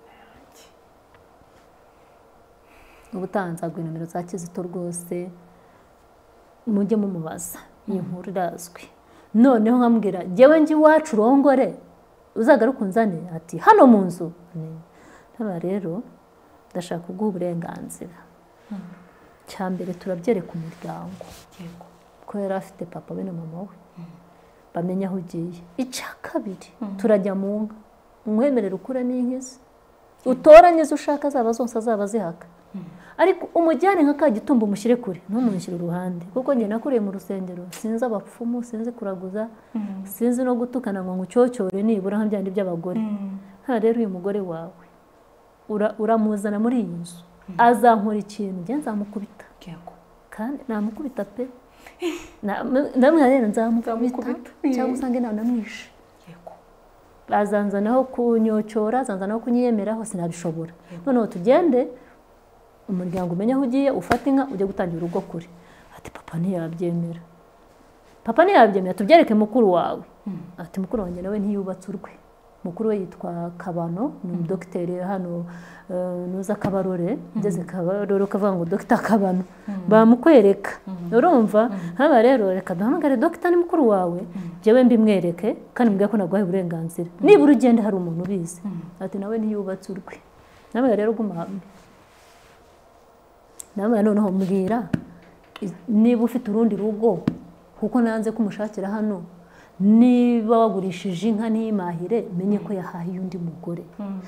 [SPEAKER 1] ubutanzagwe nomero za Kizito rwose mujye mumubaza iyi nkuru irazwi noneho nkambwira jewe ngi wacu rongore uzagaruka unzane ati hano mu nzu ntaba rero ndashaka kuguha uburenganzira cyambere turabyereka umuryango
[SPEAKER 2] yego
[SPEAKER 1] ko yari afite papa we na mama we bamenya aho ugiye icya kabiri turajya mu nka umwemerera ukura n'inkizi utoranye zo ushaka zaba zonse azaba zihaka ariko umujyane nka ka gitumba umushyire kure ntumunshyire uruhande kuko njye nakuriye mu rusengero sinzi abapfumu sinzi kuraguza sinzi no gutukana ngo ngucyocyore nibura nka byandi by'abagore nta rero uyu mugore wawe uramuzana muri iyi nzu azankora ikintu njye nzamukubita kandi namukubita pe namwe rero nzamukubita cyangwa usange nawe namwishe bazanzanaho kunyocora azanzanaho kunyiyemeraho sinabishobora noneho tugende umuryango umenya aho ugiye ufata inka ujye gutangira urugo kure ati papa ntiyabyemera papa ntiyabyemera tubyereke mukuru wawe ati mukuru wanjye nawe ntiyubatse urwe mukuru we yitwa Kabano ni umudogiteri hano nuza Kabarore ngeze Kabarore kavuga ngo Dr Kabano bamukwereka urumva haba rero reka duhamagare Dr ni mukuru wawe jewe mbimwereke kandi mbwiye ko nagwaye uburenganzira niba urugende hari umuntu ubizi ati nawe ntiyubatse urwe nawe rero guma hamwe nawe noneho mbwira niba ufite urundi rugo kuko nanze kumushakira hano niba wagurishije inka n'imahire menye ko yahaye undi mugore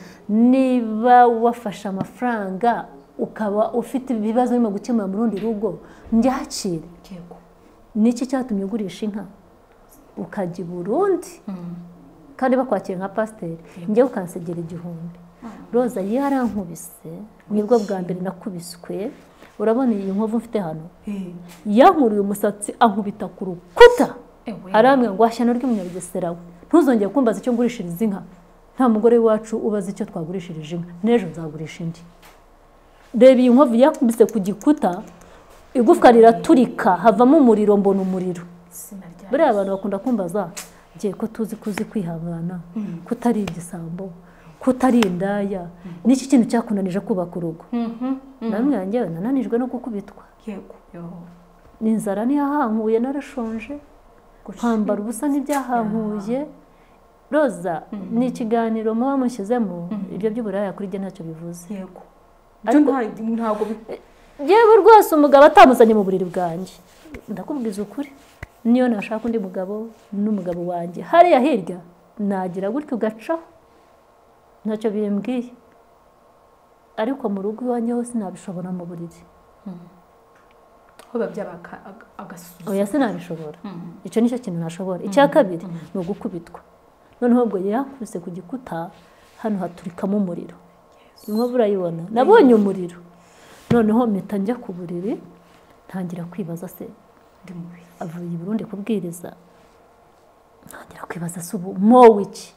[SPEAKER 1] niba wafashe amafaranga ukaba ufite ibibazo birimo gukemura mu rundi rugo njyakire niki cyatumye ugurisha inka ukajya i Burundi kandi bakwakira nka pasiteri njye ukansegera igihumbi Roza yarankubise nibwo bwa mbere nakubiswe urabona iyi nkovu mfite hano yankuriye umusatsi ankubita ku rukuta aramwe ngo ashyano ry'umunyabugesera we ntuzongeye kumbaza icyo ngurishiriza inka nta mugore wacu ubaza icyo twagurishirije inka n'ejo nzagurisha indi reba iyi nkovu yakubise ku gikuta igufwa riraturika havamo umuriro mbona umuriro buriya abantu bakunda kumbaza ngiye ko tuzi kuzi kwihangana kutari igisambo kutari indaya n'iki kintu cyakunanije kubaka urugo namwe yanjye nananijwe no gukubitwa
[SPEAKER 2] yego
[SPEAKER 1] n'inzara ntiyahankuye narashonje kwambara ubusa n'ibyahankuye Roza ni ikiganiro muba mushyizemo ibyo by'uburaya kuri jye ntacyo bivuze
[SPEAKER 2] yego ntabwo
[SPEAKER 1] yewe rwose umugabo atamuzanye mu buriri bwanjye ndakubwiza ukuri niyo nashaka undi mugabo n'umugabo wanjye hariya hirya nagira gutyo ugacaho ntacyo bimbwiye ariko mu rugo iwanjye hose nabishobora mu buriri
[SPEAKER 2] hoba byabaka agasuzuma
[SPEAKER 1] oya sinabishobora icyo nicyo kintu nashobora icya kabiri ni ugukubitwa noneho ubwo yakubise ku gikuta hano haturikamo umuriro inkovu urayibona nabonye umuriro noneho mpita njya ku buriri ntangira kwibaza se avuye i Burundi kubwiriza ntangira kwibaza se ubu mowe iki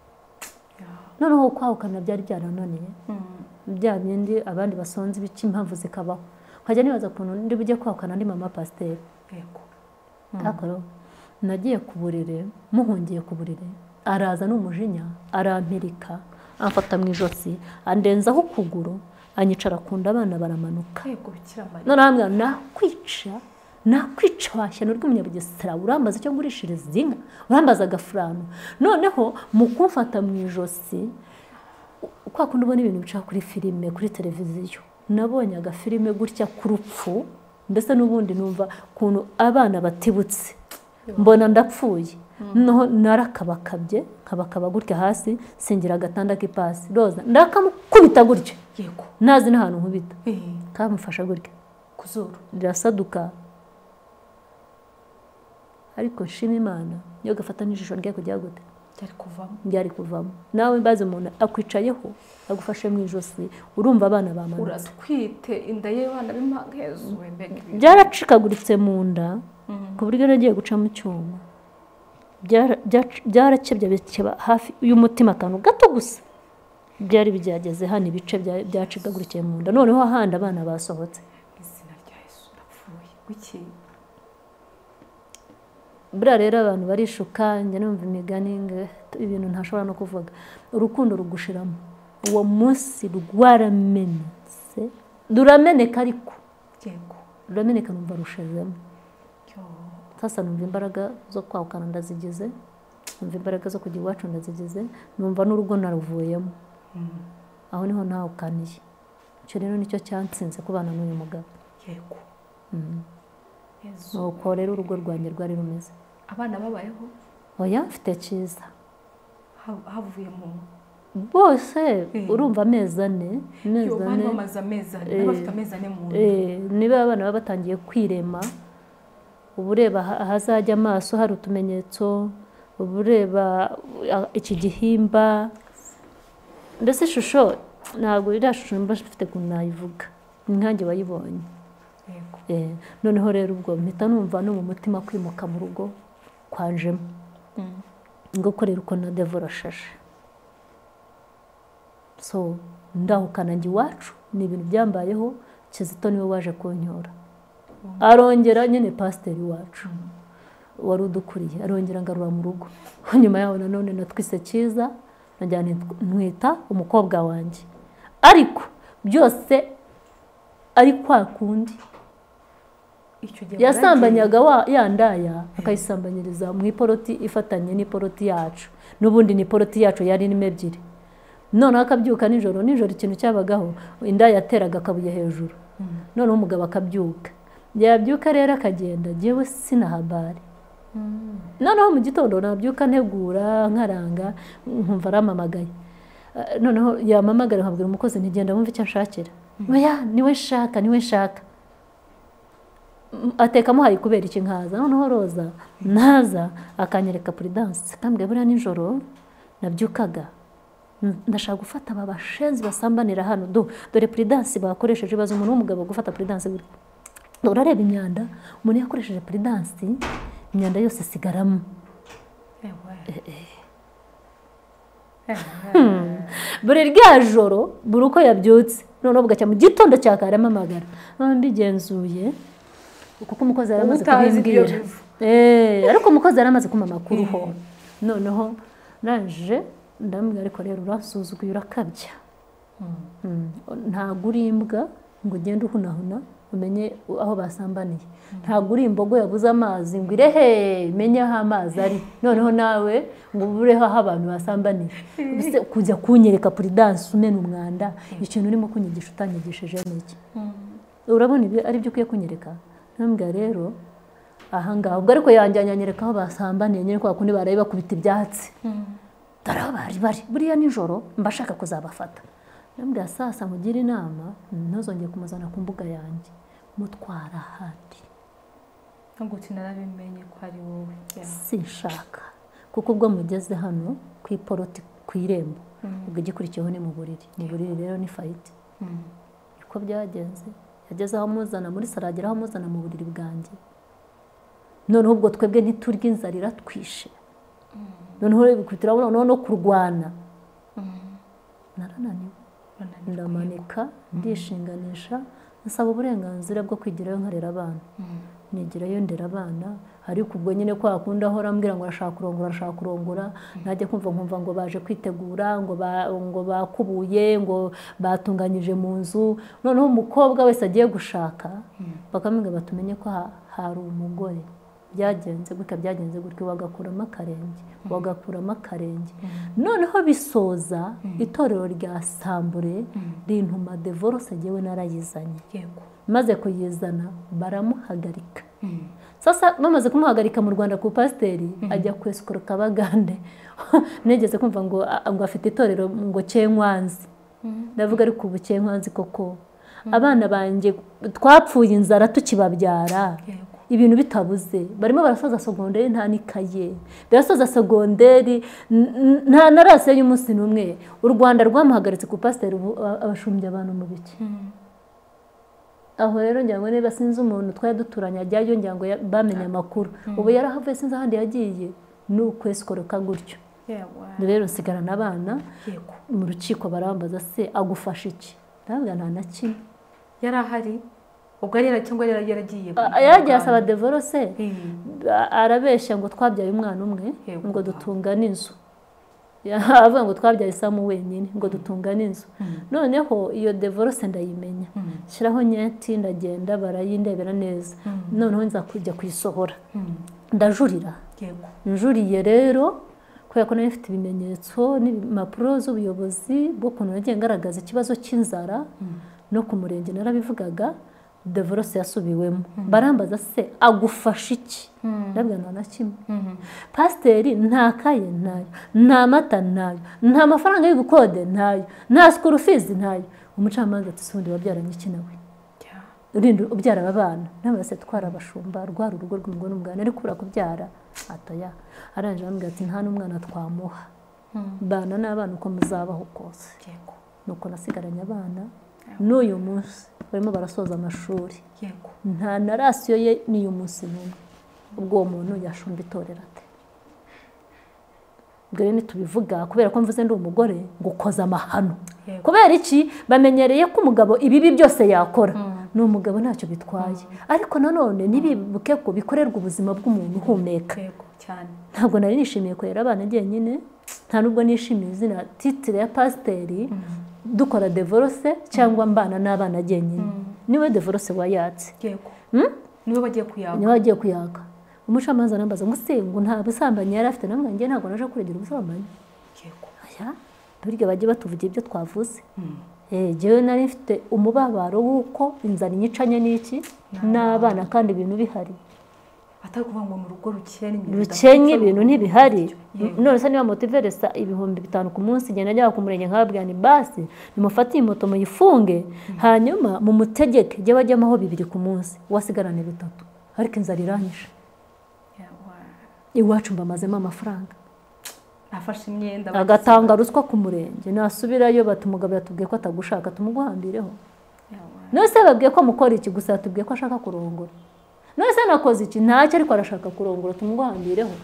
[SPEAKER 1] noneho kwahukana byari byarananiye bya bindi abandi basonze ibiki impamvu zikabaho nkajya nibaza ukuntu ndi bujye kwahukana ndi mama pasiteri
[SPEAKER 2] yego
[SPEAKER 1] takoro nagiye ku buriri muhungiye ku buriri araza n'umujinya arampirika amfata mu ijosi andenzaho ukuguru anyicara kunda abana baramanuka
[SPEAKER 2] yego bikira Mariya
[SPEAKER 1] none hamwe nakwica nakwica washyano rw'umunyabugesera urambaza icyo ngurishiriza inka urambaza agafurano noneho mu kumfata mu ijosi kwa kundi ubona ibintu bica kuri filime kuri televiziyo nabonye agafilime gutya ku rupfu mbese n'ubundi numva kuntu abana batibutse mbona ndapfuye noneho narakabakabye nkabakaba gutya hasi singira agatanda k'ipasi Roza ndakamukubita gutya
[SPEAKER 2] yego
[SPEAKER 1] nazi n'ahantu nkubita kamufasha gutya
[SPEAKER 2] ku zuru
[SPEAKER 1] rirasaduka ariko shima Imana yo gafata n'ijisho rye kujya gute
[SPEAKER 2] cyari kuvamo
[SPEAKER 1] byari kuvamo nawe mbaze umuntu akwicayeho agufashe mu ijosi urumva abana bamanutse
[SPEAKER 2] uratwite inda y'abana b'impagezo mbega
[SPEAKER 1] byaracikaguritse mu nda ku buryo nagiye guca mu cyuma byarakebye bikeba hafi y'umutima akantu gato gusa byari byageze hano ibice byacikagurikiye mu nda noneho ahandi abana basohotse
[SPEAKER 2] izina rya Yesu ndapfuye wiki
[SPEAKER 1] buriya rero abantu barishuka njya numva imigani ibintu ntashobora no kuvuga urukundo rugushiramo uwo munsi rwaramenetse rurameneka ariko
[SPEAKER 2] yego
[SPEAKER 1] rurameneka numva rushezemo sasa numva imbaraga zo kwahukana ndazigize numva imbaraga zo kujya iwacu ndazigize numva n'urugo naruvuyemo aho niho ntahukaniye icyo rero nicyo cyansinze kubana n'uyu mugabo
[SPEAKER 2] yego
[SPEAKER 1] nuko rero urugo rwanjye rwari rumeze
[SPEAKER 2] abana babayeho
[SPEAKER 1] oya mfite cyiza
[SPEAKER 2] havuye mu
[SPEAKER 1] bose urumva amezi ane
[SPEAKER 2] amezi ane bamaze amezi ane bafite amezi ane mu nda
[SPEAKER 1] niba abana baba batangiye kwirema uba ureba ahazajya amaso hari utumenyetso uba ureba iki gihimba ndetse ishusho ntabwo iriya shusho mba mfite ukuntu nayivuga nkange wayibonye noneho rero ubwo mpita numva no mu mutima kwimuka mu rugo kwanjemo ngo korera uko na devorashashe so ndahukana njye iwacu ni ibintu byambayeho Kizito niwe waje kunyora arongera nyine pasiteri wacu wari udukuriye arongera ngarura mu rugo nyuma yaho nanone natwise Cyiza najyana ntwita umukobwa wanjye ariko byose ari kwa kundi yasambanyaga yandaya akayisambanyiriza mu iporoti ifatanye n'iporoti yacu n'ubundi ni poroti yacu yari irimo ebyiri noneho akabyuka nijoro nijoro ikintu cyabagaho inda yateraga akabuye hejuru noneho umugabo akabyuka yabyuka rero akagenda njyewe sinahabari noneho mu gitondo nabyuka ntegura nkaranga nkumva aramamagaye noneho yamamagara nkabwira umukozi ntigenda wumva icyo nshakira oya niwe nshaka niwe nshaka atekamo hari kubera iki nkaza noneho Roza naza akanyereka Prudence akambwira buriya nijoro nabyukaga ndashaka gufata aba bashenzi basambanira hano do dore Prudence bakoresheje bazo umuntu w'umugabo gufata Prudence buri urareba imyanda umuntu yakoresheje Prudence imyanda yose sigaramo buri rya joro buri uko yabyutse noneho bugacya mu gitondo cya kare amamagara mbigenzuye kuko umukozi yari amaze kubimbwira ariko umukozi yari amaze kumpa amakuru ho noneho naje ndambwira ariko rero urasuzuguye urakabya ntabwo uri imbwa ngo ugende uhunahuna umenye aho basambaniye ntabwo uri imbogo yabuze amazi ngo irehe menye aho amazi ari noneho nawe ngo ubureho aho abantu basambaniye kujya kunyereka Prudence umena umwanda ikintu urimo kunyigisha utanyigishije n'iki urabona ibyo ari byo ukwiye kunyereka ntambwira rero ahangaha ubwo ariko yanjyanyanyereka aho basambaniye nyine kwa kundi baraye bakubita ibyatsi darabari bari buriya nijoro mbashaka kuzabafata nambwira sasa mugira inama ntazongeye kumuzana ku mbuga yanjye mutwara hadi
[SPEAKER 2] ntabwo tinarabimenye ko ari wowe
[SPEAKER 1] sinshaka kuko ubwo mugeze hano ku iporoti ku irembo ubwo igikurikiyeho ni mu buriri mu buriri rero ni fayiti uko byagenze yageze aho amuzana muri saro agera aho amuzana mu buriri bwanjye noneho ubwo twebwe ntiturya inzara iratwishe noneho bikutira noneho no kurwana narananiwe ndamanika ndishinganisha nsaba uburenganzira bwo kwigirayo nkarera abana nigirayo ndera abana ariko ubwo nyine kwa kundi ahora ambwira ngo arashaka kurongora arashaka kurongora najya kumva nkumva ngo baje kwitegura ngo ngo bakubuye ngo batunganyije mu nzu noneho umukobwa wese agiye gushaka bakamwe batumenye ko hari umugore byagenze gutya byagenze gutya wagakuramo akarenge wagakuramo akarenge noneho bisoza itorero rya Sambure rintuma divorce yewe narayizanye yego maze kuyizana baramuhagarika sasa bamaze kumuhagarika mu Rwanda ku pasiteri ajya kwesukoroka Bagande negeze kumva ngo ngo afite itorero ngo Cyenkwanzi ndavuga ariko ubu Cyenkwanzi koko abana banjye twapfuye inzara tukibabyara ibintu bitabuze barimo barasoza segonderi nta nikaye barasoza segonderi nta narase y'umunsi numwe u Rwanda rwamuhagaritse ku pasiteri abashumbye abantu mu biki aho rero njyango niba sinzi umuntu twaya duturanya ajyayo njyango bamenye amakuru ubu yarahavuye sinzi ahandi yagiye n'ukwesukoroka gutyo rero nsigarana abana mu rukiko barambaza se agufasha iki ndavuga nta na kimwe
[SPEAKER 2] yarahari ubwo ari cyangwa yaragiye
[SPEAKER 1] yaragiye asaba divorce arabeshya ngo twabyaye umwana umwe ngo dutungane inzu avuga ngo twabyaye Samu wenyine ngo dutungane inzu noneho iyo divorce ndayimenya shyiraho nyeti ndagenda barayindebera neza noneho nza kujya kuyisohora ndajurira njuriye rero kubera ko nari mfite ibimenyetso n'impapuro z'ubuyobozi bwo kuntu nagiye ngaragaza ikibazo cy'inzara no ku murenge narabivugaga divorce yasubiwemo barambaza se agufasha iki ndabwira nta na kimwe pasiteri nta kaye ntayo nta mata ntayo nta mafaranga y'ubukode ntayo nta school fees ntayo umucamanza ati sundi wabyaranye iki nawe urinde ubyara abana nawe se twara abashumba rwara urugo rw'umugore n'umugabo ariko ura kubyara atoya aranje bambwira ati nta n'umwana twamuha bana n'abana uko muzabaho kose nuko nasigaranye abana n'uyu munsi barimo barasoza amashuri nta na rasiyo ye n'uyu munsi n'umwe ubwo uwo muntu yashumba itorera ate ubwo rero tubivuga kubera ko mvuze ndi umugore ngo ukoza amahano kubera iki bamenyereye ko umugabo ibibi byose yakora n'umugabo ntacyo bitwaye ariko nanone nibibuke ko bikorerwa ubuzima bw'umuntu uhumeka ntabwo nari nishimiye kurera abana njyenyine nta nubwo nishimiye izina titire ya pasiteri dukora divorce cyangwa mbana n'abana njyenyine niwe divorce wayatse
[SPEAKER 2] niwe bagiye kuyaga
[SPEAKER 1] niwe bagiye kuyaga umucamanza nambaza ngo se ngo nta busambanyi yari afite namwe njye ntabwo naje kuregera ubusambanyi aya burya bagiye batuvugira ibyo twavuze eh jewe nari mfite umubabaro w'uko inzara inyicanye n'iki n'abana kandi ibintu bihari
[SPEAKER 2] atari kuvuga ngo mu rugo rukene
[SPEAKER 1] rukenye ibintu ntibihari none se niba motiveresa ibihumbi bitanu ku munsi igenda ajya ku murenge nkababwira ni basi nimufate iyi moto muyifunge hanyuma mu mutegeke jye bajyamo aho bibiri ku munsi wasigarane bitatu ariko inzara iranyishe iwacu mbamazemo amafaranga
[SPEAKER 2] nafashe imyenda
[SPEAKER 1] agatanga ruswa ku murenge nasubirayo bati umugabo yatubwiye ko atagushaka tumuguhambireho none se babwiye ko mukora iki gusa yatubwiye ko ashaka kurongora none se nakoze iki ntacyo ariko arashaka kurongora tumuguhambireho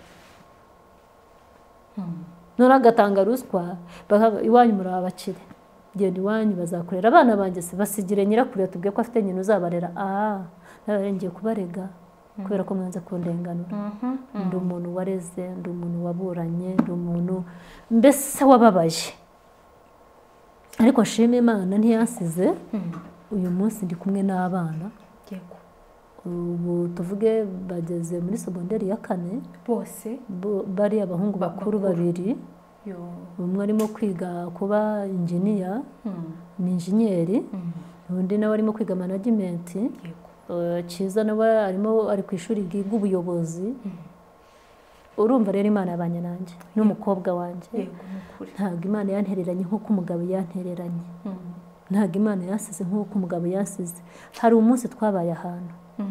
[SPEAKER 1] none agatanga ruswa iwanyu muri abakire genda iwanyu bazakorera abana banjye se basigire nyirakuru yatubwiye ko afite nyina uzabarera aha ngiye kubarega kubera ko mwanze kundenganura ndi umuntu wareze ndi umuntu waburanye ndi umuntu mbese wababaje ariko nshima Imana ntiyansize uyu munsi ndi kumwe n'abana ubu tuvuge bageze muri segonderi ya kane
[SPEAKER 2] bose
[SPEAKER 1] bari abahungu bakuru babiri umwe arimo kwiga kuba injiniya ni injiniyeri undi nawe arimo kwiga management Kiza nawe arimo ari ku ishuri ryiga ubuyobozi urumva rero Imana yabanye nanjye n'umukobwa wanjye ntabwo Imana yantereranye nk'uko umugabo yantereranye ntabwo Imana yasize nk'uko umugabo yasize hari umunsi twabaye ahantu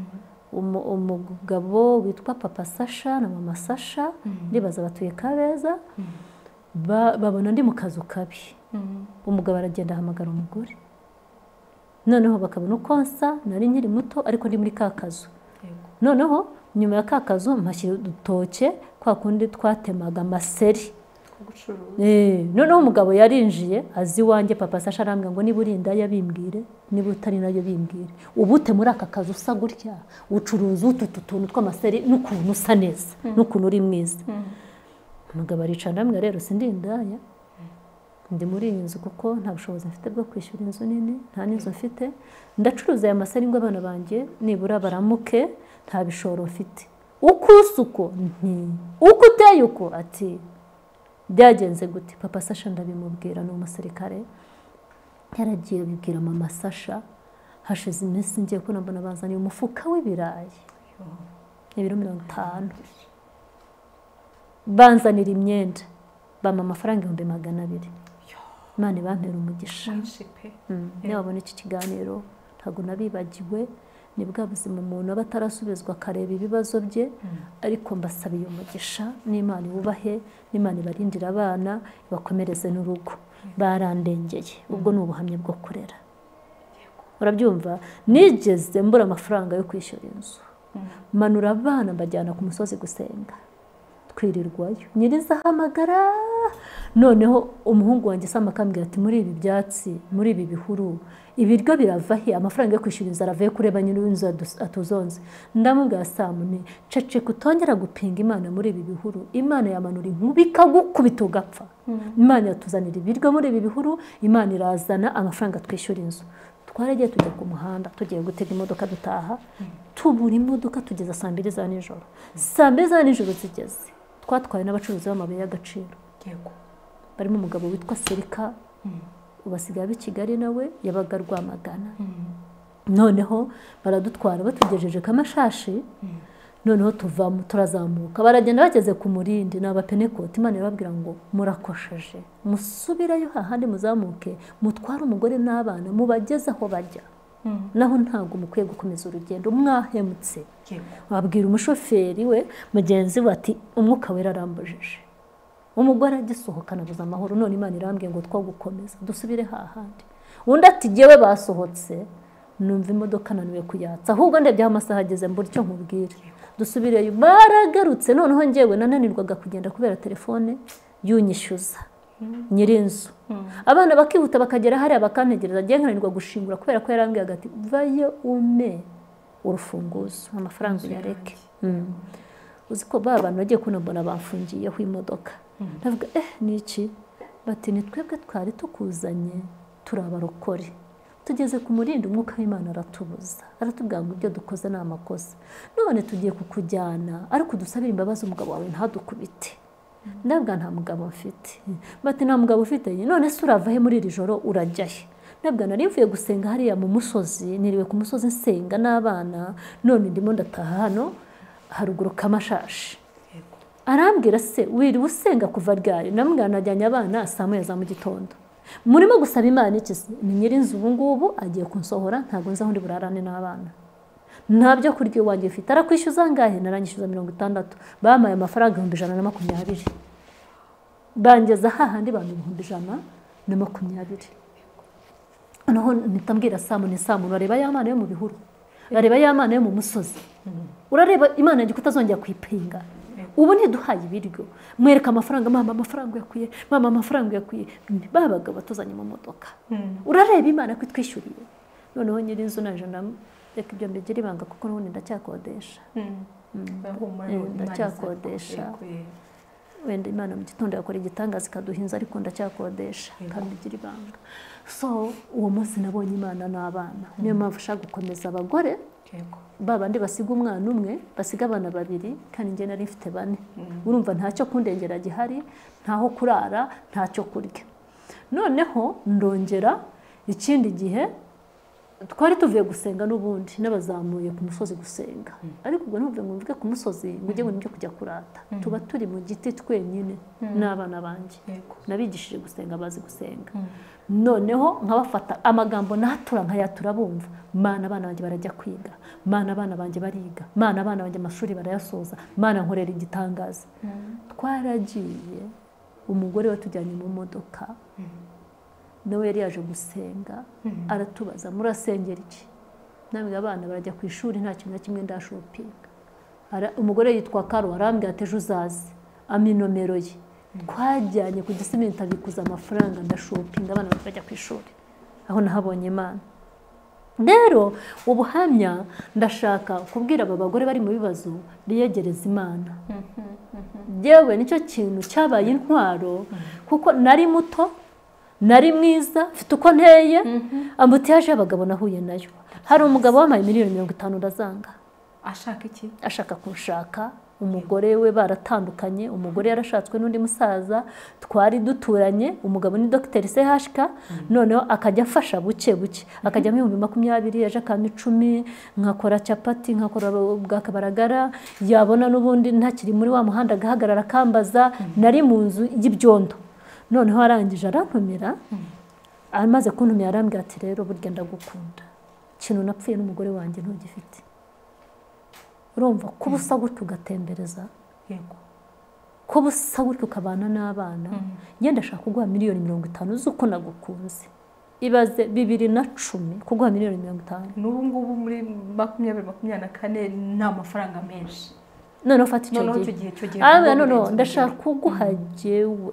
[SPEAKER 1] umugabo witwa papa Sasha na mama Sasha ndibaza batuye Kabeza babona ndi mu kazu kabi umugabo aragenda ahamagara umugore noneho bakabona uko nsa nari nkiri muto ariko ndi muri ka kazu noneho nyuma ya ka kazu mpashyira udutoke kwa kundi twatemaga amaseri noneho umugabo yarinjiye azi iwanjye papa Sasha arambwira ngo niba urinda yabimbwire niba utari nayo bimbwire ubute muri aka kazu usa gutya ucuruza utu tuntu tw'amaseri n'ukuntu usa neza n'ukuntu uri mwiza umugabo aricara ndamwe rero sindi indaya ndi muri iyi nzu kuko nta bushobozi mfite bwo kwishyura inzu nini nta n'inzu mfite ndacuruza aya maseri ngo abana banjye nibura baramuke nta bishoro mfite uko usuko uko uteye uko ati byagenze gute papa Sasha ndabimubwira ni umusirikare yaragiye bibwira mama Sasha hashize iminsi ngiye ko nabona bazaniye umufuka w'ibirayi ibiro mirongo itanu banzanira imyenda bampa amafaranga ibihumbi magana abiri Imana ibampera umugisha niba babona iki kiganiro ntabwo nabibagiwe ni bwa buzima umuntu aba atarasubizwa akareba ibibazo bye ariko mbasabiye umugisha n'Imana ibubahe n'Imana ibarindira abana bakomereze n'urugo barandengeye ubwo ni ubuhamya bwo kurera urabyumva nigeze mbura amafaranga yo kwishyura inzu manura abana mbajyana ku musozi gusenga twirirwayo nyiriza hamagara noneho umuhungu wanjye Sam akambwira ati muri ibi byatsi muri ibi bihuru ibiryo birava he amafaranga yo kwishyura inzu aravuye kureba nyir'inzu atuzonze ndamubwira Sam ni cece kutongera gupinga Imana muri ibi bihuru Imana yamanura inkuba ikagukubita ugapfa Imana yatuzanira ibiryo muri ibi bihuru Imana irazana amafaranga twishyura inzu twaragiye tujya ku muhanda tugiye gutega imodoka dutaha tubura imodoka tugeza saa mbiri za nijoro saa mbiri za nijoro zigeze twatwaye n'abacuruzi b'amabuye y'agaciro barimo umugabo witwa Serika ubasigaye b'i Kigali nawe yabaga Rwamagana noneho baradutwara batugejeje Kamashashi noneho tuvamo turazamuka baragenda bageze ku murindi n'abapenekoti Imana irababwira ngo murakosheje musubirayo hahandi muzamuke mutware umugore n'abana mubageze aho bajya naho ntago mukwiye gukomeza urugendo mwahemutse wabwira umushoferi we mugenzi we ati umwuka wera arambujije umugore agisohokana buza amahoro none Imana irambwiye ngo two gukomeza dusubire hahandi undi ati jewe basohotse numva imodoka naniwe kuyatsa ahubwo ndebye amasaha ageze mbura icyo nkubwire dusubireyo baragarutse noneho ngewe nananirwaga kugenda kubera telefone yunyishyuza nyirinzu abana bakihuta bakagera hari abakantegereza agiye nkananirwa gushingura kubera ko yarambwiye ati vayo ume urufunguzo amafaranga yareke uzi ko ba bantu bagiye kunambona bafungiyeho imodoka ndavuga eh niki bati ni twebwe twari tukuzanye turabarokore tugeze ku murindi umwuka w'Imana aratubuza aratubwira ngo ibyo dukoze ni amakosa none tugiye kukujyana ariko dusabira imbabazi umugabo wawe ntadukubite ndabwa nta mugabo mfite bati nta mugabo ufite none se uravahe muri iri joro urajyahe ndabwa nari mvuye gusenga hariya mu musozi niriwe ku musozi nsenga n'abana none ndimo ndataha hano haruguru Kamashashi arambwira se wiriwe usenga kuva ryari namubwira najyanye abana saa moya za mu gitondo murimo gusaba Imana iki ni nyirinzu ubu ngubu agiye kunsohora ntago nza aho ndi burarane n'abana ntabyo kurya iwanjye mfite arakwishyuza ngahe naranyishyuza mirongo itandatu bamaye amafaranga ibihumbi ijana na makumyabiri bangeza hahandi bampa ibihumbi ijana na makumyabiri noneho mpitambwira Samu ni Samu urareba ya Mana yo mu bihuru urareba ya Mana yo mu musozi urareba Imana yagiye kutazongera kwipinga ubu ntiduhaye ibiryo mwereka amafaranga mama amafaranga yakwiye mama amafaranga yakwiye babaga batuzanye mu modoka urareba Imana ko itwishyuriye noneho nyirinzu naje reka ibyo mbigire ibanga kuko n'ubundi ndacyakodesha ndacyakodesha wenda Imana mu gitondo yakora igitangaza ikaduhinza ariko ndacyakodesha kandi igira ibanga so uwo munsi nabonye Imana n'abana niyo mpamvu ushaka gukomeza abagore babandi basiga umwana umwe basiga abana babiri kandi njye nari mfite bane urumva ntacyo kundengera gihari ntaho kurara ntacyo kurya noneho ndongera ikindi gihe twari tuvuye gusenga n'ubundi n'abazamuye ku musozi gusenga ariko ubwo ntuvuye ngo mvuge ku musozi ngo ujye ngo kujya kurata tuba turi mu giti twenyine n'abana banjye nabigishije gusenga bazi gusenga noneho nkabafata amagambo natura nkayatura bumva Mana abana banjye barajya kwiga Mana abana banjye bariga Mana abana banjye amashuri barayasoza Mana nkorera igitangaza twaragiye umugore watujyanye mu modoka nawe yari yaje gusenga aratubaza murasengera iki namwe abana barajya ku ishuri nta kintu na kimwe ndashopinga umugore yitwa Karo arambwira ati ejo uzaze aminomero ye twajyanye ku gisimenti abikuza amafaranga ndashopinga abana bajya ku ishuri aho nahabonye Imana rero ubuhamya ndashaka kubwira aba bagore bari mu bibazo biyegereza Imana yewe nicyo kintu cyabaye intwaro kuko nari muto nari mwiza mfite uko nteye ambutiyaje y'abagabo nahuye nayo hari umugabo wamaye miliyoni mirongo itanu ndazanga
[SPEAKER 2] ashaka iki
[SPEAKER 1] ashaka kunshaka umugore we baratandukanye umugore yarashatswe n'undi musaza twari duturanye umugabo ni Dr C H K noneho akajya afasha buke buke akajya mu bihumbi makumyabiri yaje akami icumi nkakora capati nkakora bwakabaragara yabona n'ubundi ntakiri muri wa muhanda gahagarara kambaza nari mu nzu y'ibyondo noneho arangije arantumira amaze kuntumira arambwira ati rero burya ndagukunda kintu napfuye n'umugore wanjye ntugifite urumva kuba usa gutyo ugatembereza
[SPEAKER 2] yego
[SPEAKER 1] kuba usa gutyo ukabana n'abana ngenda ndashaka kuguha miliyoni mirongo itanu z'uko nagukunze ibaze bibiri na cumi kuguha miliyoni mirongo itanu
[SPEAKER 2] n'ubu ngubu muri makumyabiri makumyabiri na kane nta mafaranga menshi
[SPEAKER 1] noneho fata icyo gihe ah no ndashaka kuguha jewe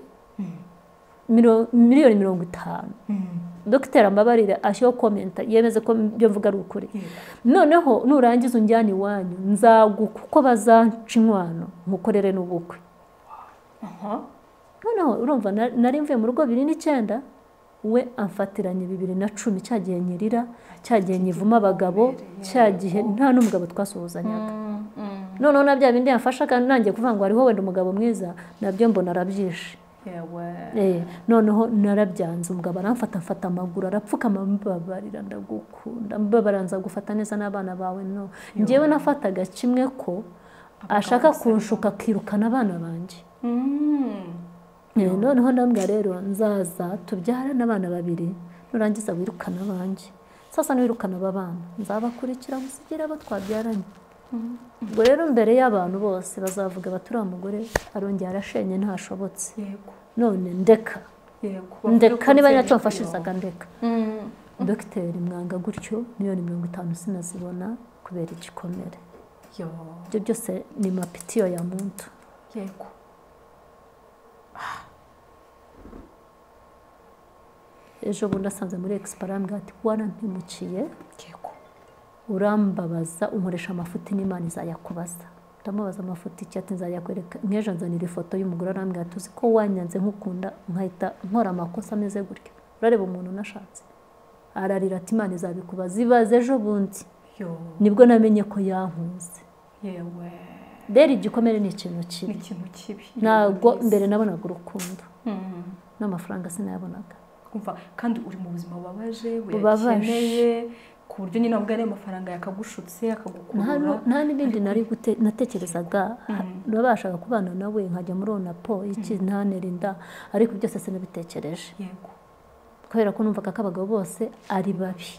[SPEAKER 1] miliyoni mirongo itanu Dr Ambabarire ashyo komenta yemeze ko byo mvuga ari ukuri noneho nurangiza unjyana iwanyu nzaguka uko bazanca inkwano mukorere n'ubukwe aha noneho urumva nari mvuye mu rugo bibiri n'icyenda we amfatiranye bibiri na cumi cyagiye nyirira cyagiye nyivuma abagabo cyagihe nta n'umugabo twasuhuzanyaga noneho nabya bindi yafashaga nangiye kuvuga ngo ariho wenda umugabo mwiza nabyo mbona arabyishe noneho narabyanze umugabo aramfata mfata amaguru arapfukama mbabarira ndagukunda mbabaranza gufata neza n'abana bawe no njyewe nafataga kimwe ko ashaka kunshuka akirukana abana banjye noneho ndambwira rero nzaza tubyara n'abana babiri nurangiza wirukana abanjye sasa niwirukana aba bana nzabakurikira gusigira abo twabyaranye ubwo rero mbere y'abantu bose bazavuga baturiya mugore arongera arashenye ntashobotse none ndeka ndeka niba nyacyo mfashizaga ndeka dogiteri mwanga gutyo miliyoni mirongo itanu sinazibona kubera igikomere ibyo byose ni mapitiyo ya muntu
[SPEAKER 2] yego
[SPEAKER 1] ejo bundi asanze muri exparamwe ati warantimukiye urambabaza unkoresha amafuti n'Imana izayakubaza ndamubaza amafuti iki ati nzayakwereka nk'ejo nzanira ifoto y'umugore arambwira ati uzi ko wanyanze nkukunda nkahita nkora amakosa ameze gutya urareba umuntu nashatse ararira ati Imana izabikubaza ibaze ejo bundi nibwo namenye ko yankunze
[SPEAKER 2] yewe
[SPEAKER 1] rero igikomere ni ikintu kibi ntabwo mbere nabonaga urukundo n'amafaranga sinayabonaga
[SPEAKER 2] kandi uri mu buzima bubabaje buyakeneye ku buryo nyine ubwo ari amafaranga yakagushutse akagukurura
[SPEAKER 1] nta n'ibindi nari natekerezaga nabashaga kubana nawe nkajya muri onapo iki ntanera inda ariko byose sinabitekereje kubera ko numvaga ko abagabo bose ari babi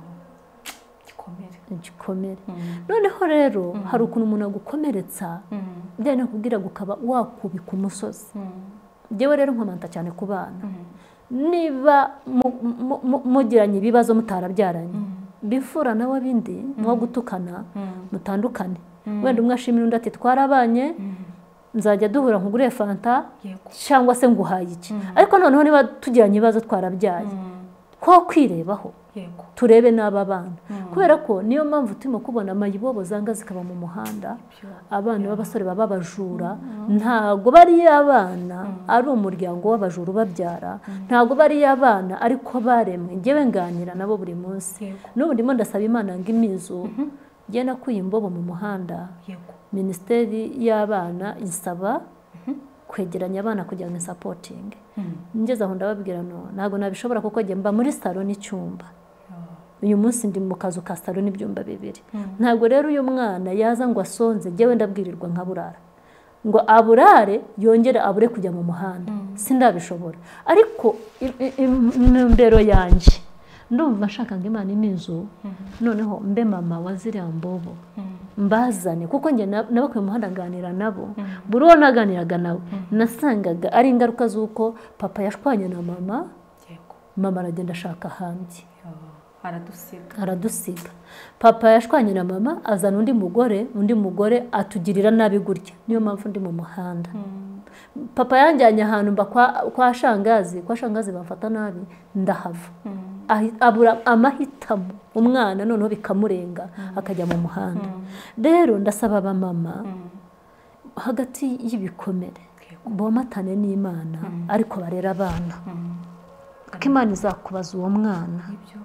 [SPEAKER 1] igikomere noneho rero hari ukuntu umuntu agukomeretsa njyane nakubwira gukaba wakubika umusozi njyewe rero nkomanta cyane ku bana niba mugiranye ibibazo mutarabyaranye bifura nawe bindi nko gutukana mutandukane wenda umwe ashimira undi ati twarabanye nzajya duhura nkugure fanta cyangwa se nguhaye iki ariko noneho niba tugiranye ibibazo twarabyaye ko kwirebaho turebe n'aba bana kubera ko niyo mpamvu turimo kubona amayibobo zanga zikaba mu muhanda abana b'abasore baba bajura ntago bari abana ari umuryango w'abajura babyara ntago bari abana ariko baremwe ngewe nganira nabo buri munsi n'ubu ndimo ndasaba Imana ngo imizo ngiye nakuye imbobo mu muhanda minisiteri y'abana isaba kwegeranya abana kugira ngo supporting ngeze aho ndababwira no ntago nabishobora kuko nge mba muri salon n'icyumba uyu munsi ndi mu kazu ka salon n'ibyumba bibiri ntago rero uyu mwana yaza ngo asonze ngewe ndabwirirwa nkaburara ngo aburare yongere abure kujya mu muhanda sindabishobora ariko imbero yanjye ndumva nshaka ngo Imana imizo noneho mbe mama waziriya mbobo mbazane kuko nge nabakuye mu muhanda nganira nabo buri uwo naganiraga nawe nasangaga ari ingaruka z'uko papa yashwanye na mama mama aragenda ashaka ahandi aradusiga papa yashwanye na mama azana undi mugore undi mugore atugirira nabi gutya niyo mpamvu ndi mu muhanda papa yanjyanye ahantu mba kwa shangazi kwa shangazi bamfata nabi ndahava abura amahitamo umwana noneho bikamurenga akajya mu muhanda rero ndasaba abamama hagati y'ibikomere bomatane n'Imana ariko barera abana kuko Imana izakubaza uwo mwana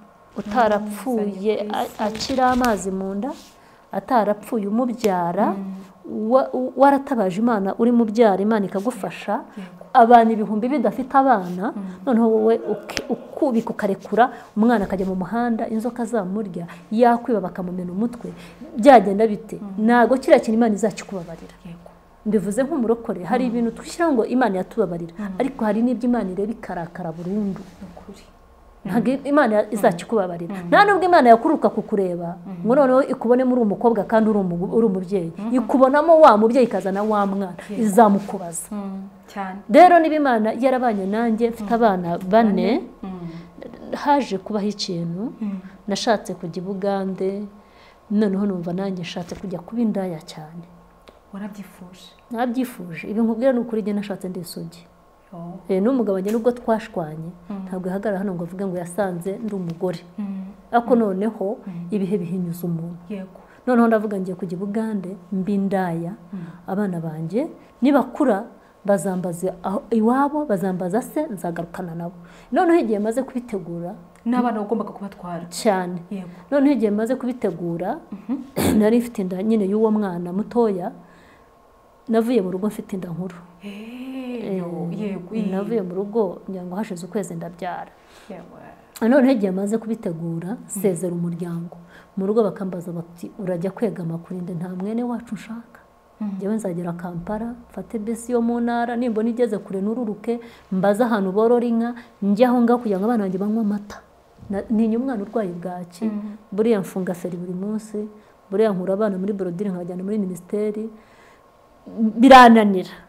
[SPEAKER 1] utarapfuye akira amazi mu nda atarapfuye umubyara waratabaje Imana uri mubyara Imana ikagufasha abantu ibihumbi bidafite abana noneho wowe ukubika ukarekura umwana akajya mu muhanda inzoka zamurya yakwiba bakamumena umutwe byagenda bite nago kira kintu Imana izakikubabarira mbivuze nk'umurokore hari ibintu twishyira ngo Imana yatubabarira ariko hari n'ibyo Imana ireba ikarakara burundu ntabwo Imana izakikubabarira nta nubwo Imana yakuruka kukureba ngo noneho ikubone muri umukobwa kandi uri umubyeyi ikubonamo wa mubyeyi ikazana wa mwana izamukubaza rero niba Imana yarabanye nanjye mfite abana bane haje kubaho ikintu nashatse kujya i Bugande noneho numva nanjye nshatse kujya kuba indaya cyane
[SPEAKER 2] warabyifuje
[SPEAKER 1] nabyifuje ibi nkubwira n'ukuri njye nashatse ndi isugi n'umugabo njye nubwo twashwanye ntabwo yahagarara hano ngo avuge ngo yasanze ndi umugore ariko noneho ibihe bihinyuza umuntu noneho ndavuga ngiye kujya i Bugande mbindaya abana banjye nibakura bazambaza iwabo bazambaza se nzagarukana nabo noneho igihe maze kubitegura
[SPEAKER 2] n'abana bagomba kubatwara
[SPEAKER 1] cyane noneho igihe maze kubitegura nari mfite inda nyine y'uwo mwana mutoya navuye mu rugo mfite inda nkuru navuye mu rugo ngira ngo hashize ukwezi ndabyara none igihe maze kubitegura sezera umuryango mu rugo bakambaza bati urajya kwegama kuri nde nta mwene wacu nshaka njyewe nzagera Kampala mfate bisi yo mu ntara nimbona igeze kure nururuke mbaza ahantu borora inka njye aho ngaho kugira ngo abana banjye banywe amata ninya umwana urwaye bwaki buriya mfunga feri buri munsi buriya nkura abana muri borodire nkabajyana muri minisiteri birananira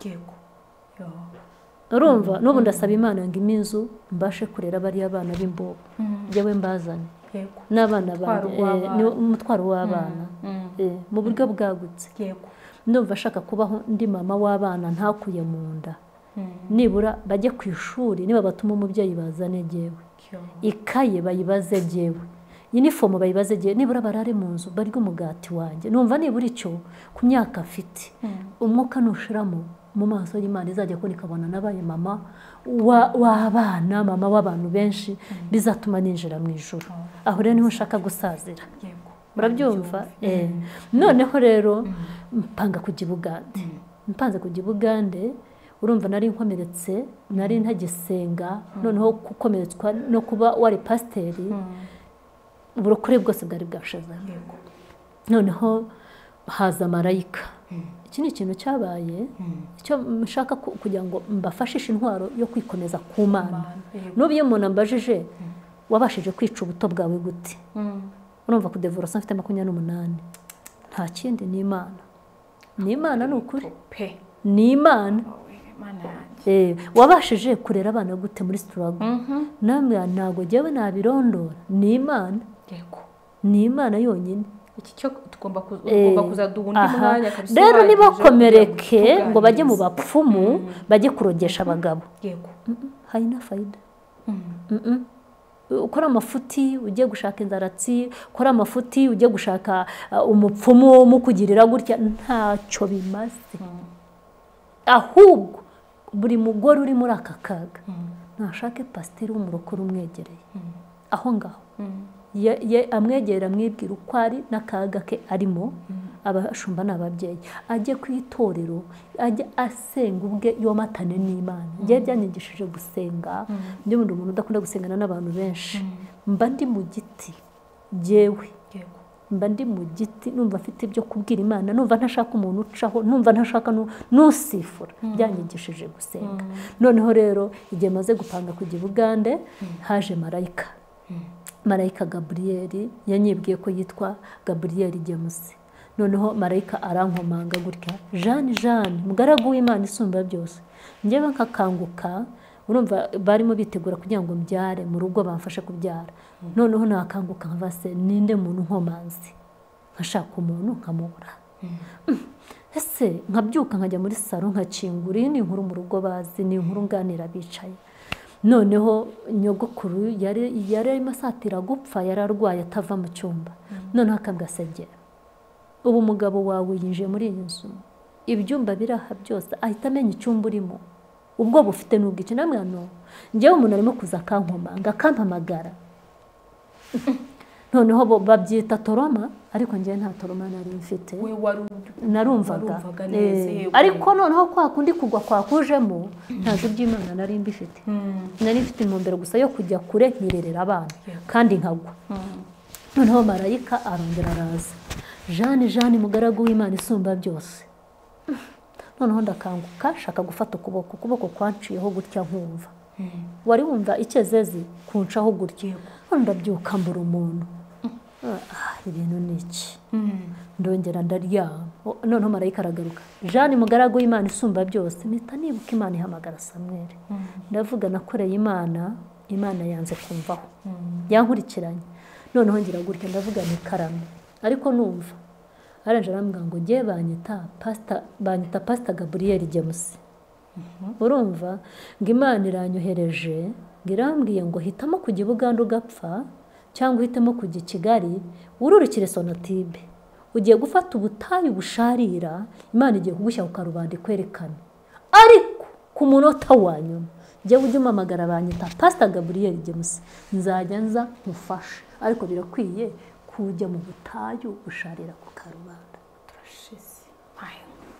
[SPEAKER 1] urumva n'ubu ndasaba Imana ngo iminzu mbashe kurera bariya abana b'imbobo njyewe mbazane n'abana banjye umutwaro w'abana mu buryo bwagutse ndumva ashaka kubaho ndi mama w'abana ntakuye mu nda nibura bajye ku ishuri niba batuma umubyeyi bazane jyewe ikaye bayibaze jyewe uniform bayibaze jyewe nibura barare mu nzu barya umugati wanjye numva nibura icyo ku myaka afite umwuka nushiramo mu maso y'Imana izajya ko nikabona nabaye mama w'abana mama w'abantu benshi bizatuma ninjira mu ijuru aho rero niho nshaka gusazira murabyumva eh noneho rero mpanga kujya Bugande mpanze kujya Bugande urumva nari nkomeretse nari ntagisenga noneho gukomeretswa no kuba wari pasiteri uburokore bwose bwari bwashaza noneho haza marayika iki ni ikintu cyabaye icyo mshaka kugira ngo mbafashishe intwaro yo kwikomeza ku Mana n'ubiye umuntu ambajije wabashije kwica ubuto bwawe gute urumva ku divorce afite makumyabiri n'umunani nta kindi ni Imana ni Imana n'ukuri pe ni Imana eh wabashije kurera abana gute muri struggle namwe ntago jyewe nabirondora ni Imana yego ni Imana yonyine iki cyo tugomba kugomba kuzaduha undi mwanya kabisa rero nibakomereke ngo bajye mu bapfumu bajye kurogesha abagabo yego hayina faida ukora amafuti ugiye gushaka inzaratsi ukora amafuti ugiye gushaka umupfumu mu kugirira gutya ntacyo bimaze ahubwo buri mugore uri muri aka kaga ntashake pasiteri w'umurokore umwegereye aho ngaho amwegera amwibwira uko ari n'akaga ke arimo abashumba n'ababyeyi ajye ku itorero ajye asenga ubwe yomatane n'Imana njye byanyigishije gusenga ndi umuntu udakunda gusengana n'abantu benshi mba ndi mu giti jyewe mba ndi mu giti numva afite ibyo kubwira Imana numva ntashaka umuntu ucaho numva ntashaka nusifura byanyigishije gusenga noneho rero igihe maze gupanga kujya Bugande haje marayika marayika Gabriel yanyibwiye ko yitwa Gabriel James noneho marayika arankomanga gutya Jeanne Jeanne mugaragu w'Imana isumba byose njyewe nkakanguka urumva barimo bitegura kugira ngo mbyare mu rugo bamfashe kubyara noneho nakanguka nkavase ninde muntu nkomanzi nkashaka umuntu nkamubura ese nkabyuka nkajya muri salon nkakingura ni inkuru mu rugo bazi ni inkuru nganira bicaye noneho nyogokuru yari yari arimo asatira gupfa yararwaye atava mu cyumba noneho akambwasegera ubu umugabo wawe yinjiye muri iyi nzu ibyumba biraha byose ahita amenya icyumba urimo ubwo bufite n'ubwice namwe no njyewe umuntu arimo kuza kankomanga akampamagara noneho bo babyita toroma ariko njyewe nta toroma nari mfite narumvaga ariko noneho kwa kundi kugwa kwakujemo ntazo by'Imana nari mbifite nari mfite intumbero gusa yo kujya kure nkirerera abana kandi nkagwa noneho marayika arongera araza Jeanne Jeanne mugaragu w'Imana isumba byose noneho ndakanguka shaka gufata ukuboko ukuboko kwanciyeho gutya nkumva wari wumva icyezezi kuncaho gutya ndabyuka mbura umuntu ibintu niki ndongera ndaryama noneho marayika aragaruka Jeanne mugaragu w'Imana isumba byose mpita nibuka Imana ihamagara Samuel ndavuga nakoreye Imana Imana yanze kumvaho yankurikiranye noneho ngira gutya ndavuga ni karame ariko numva aranje arambwira ngo ngiye banyita pastor banyita pastor Gabriel James urumva ngo Imana iranyohereje ngirambwiye ngo hitamo kujya Bugande ugapfa cyangwa hitamo kujya Kigali ururikire Sonatibe ugiye gufata ubutayu busharira Imana igiye kugushyira ku karubanda kwerekana ariko ku munota wanyuma njye ujye umamagara banyita pastor Gabriel James nzajya nza mufasha ariko birakwiye kujya mu butayu busharira ku karubanda turashize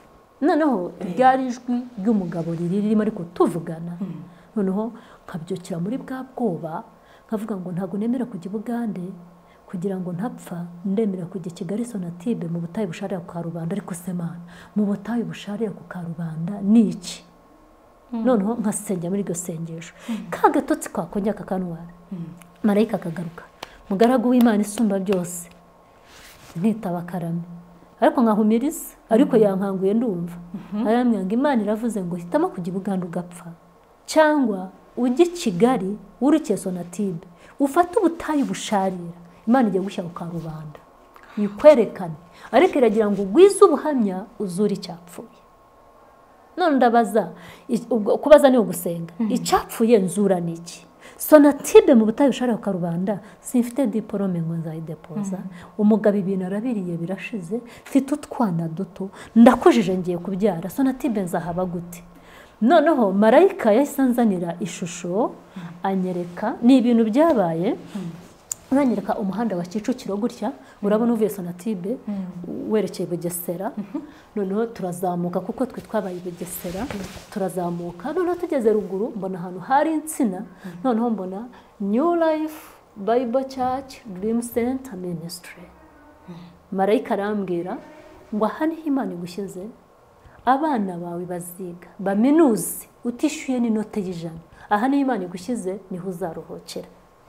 [SPEAKER 1] noneho ryari ijwi ry'umugabo riri ririmo ariko tuvugana noneho nkabyukira muri bwa bwoba nkavuga ngo ntabwo nemera kujya i Bugande kugira ngo ntapfa, ndemera kujya Kigali Sonatube mu butayu busharira ku Karubanda, ariko se Mana mu butayu busharira ku Karubanda ni iki? Noneho nkasengera muri iryo sengesho ka gatotsi kakongera kakantwara, marayika akagaruka, mugaragu w'Imana isumba byose, ntitaba Karame, ariko nkahumiriza, ariko yankanguye ndumva arambwira ngo Imana iravuze ngo hitamo kujya i Bugande ugapfa cyangwa ujye Kigali wurukiye Sonatube ufate ubutayu busharira, Imana igiye gushyira ku Karubanda yikwerekane, ariko iragira ngo ugwize ubuhamya uzure icyapfuye. None ndabaza, kubaza ni ugusenga, icyapfuye nzura niki? Sonatube mu butayu busharira ku Karubanda simfite diplome ngo nzayidepoza, umugabo ibintu arabiriye birashize, mfite utwana duto, ndakujije ngiye kubyara, Sonatube nzahaba gute? Noneho marayika yahise anzanira ishusho anyereka, ni ibintu byabaye, uranyereka umuhanda wa Kicukiro gutya, urabona uvuye Sonatube werekeye Bugesera, noneho turazamuka kuko twe twabaye Bugesera, turazamuka, noneho tugeze ruguru mbona ahantu hari insina, noneho mbona New Life Bible Church Dream Center Ministry. Marayika arambwira ngo aha niho Imana igushyize, abana bawe baziga baminuze utishyuye n'inote y'ijana, aha niho Imana igushyize niho uzaruhukira.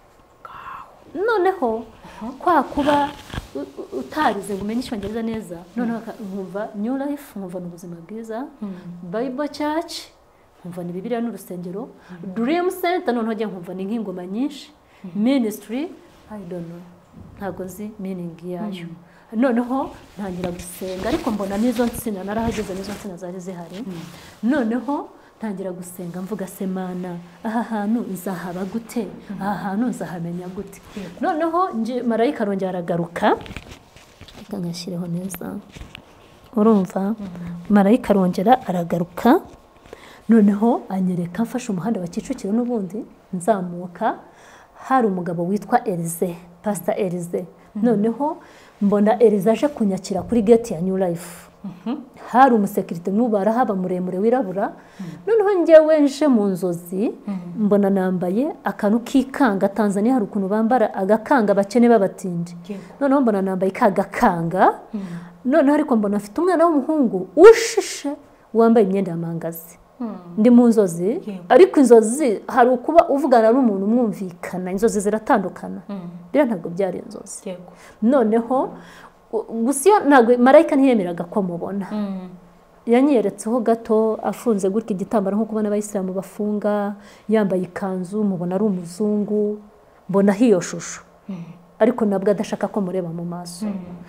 [SPEAKER 1] Noneho kwa kuba utarize ngo umenye Icyongereza neza, noneho nkumva New Life, nkumva n'ubuzima bwiza, Bible Church nkumva ni Bibiliya n'urusengero, Dream Center noneho njye nkumva ni nk'ingoma nyinshi, Ministry I don't know, ntago nzi meaning yayo. Noneho ntangira gusenga, ariko mbona n'izo nsina narahageze, n'izo nsina zari zihari. Noneho ntangira gusenga mvuga se Mana aha hantu nzahaba gute, aha hantu nzahamenya gute? Noneho nje marayika arongera aragaruka, reka ngashireho neza, urumva marayika arongera aragaruka, noneho anyereka mfashe umuhanda wa Kicukiro n'ubundi nzamuka, hari umugabo witwa Elize, Pastor Elize. Noneho mbona Elize aje kunyakira kuri gate ya New Life, hari umusekirite n'ubara haba muremure wirabura, noneho njyewe nje mu nzozi mbona nambaye akantu k'ikanga, Tanzania hari ukuntu bambara agakanga bakene babatindi, noneho mbona nambaye ka gakanga, noneho ariko mbona afite umwana w'umuhungu ushishe wambaye imyenda ya mangazi. Ndi mu nzozi, ariko inzozi hari ukuba uvugana n'umuntu mwumvikana, inzozi ziratandukana, bira ntabwo byari inzozi. Noneho gusa ntabwo marayika ntiyemeraga ko mubona, yanyeretseho gato afunze gutya igitambaro nko kubona abayisilamu bafunga, yambaye ikanzu, mubona ari umuzungu, mbona hiyo shusho, ariko nabwo adashaka ko mureba mu maso.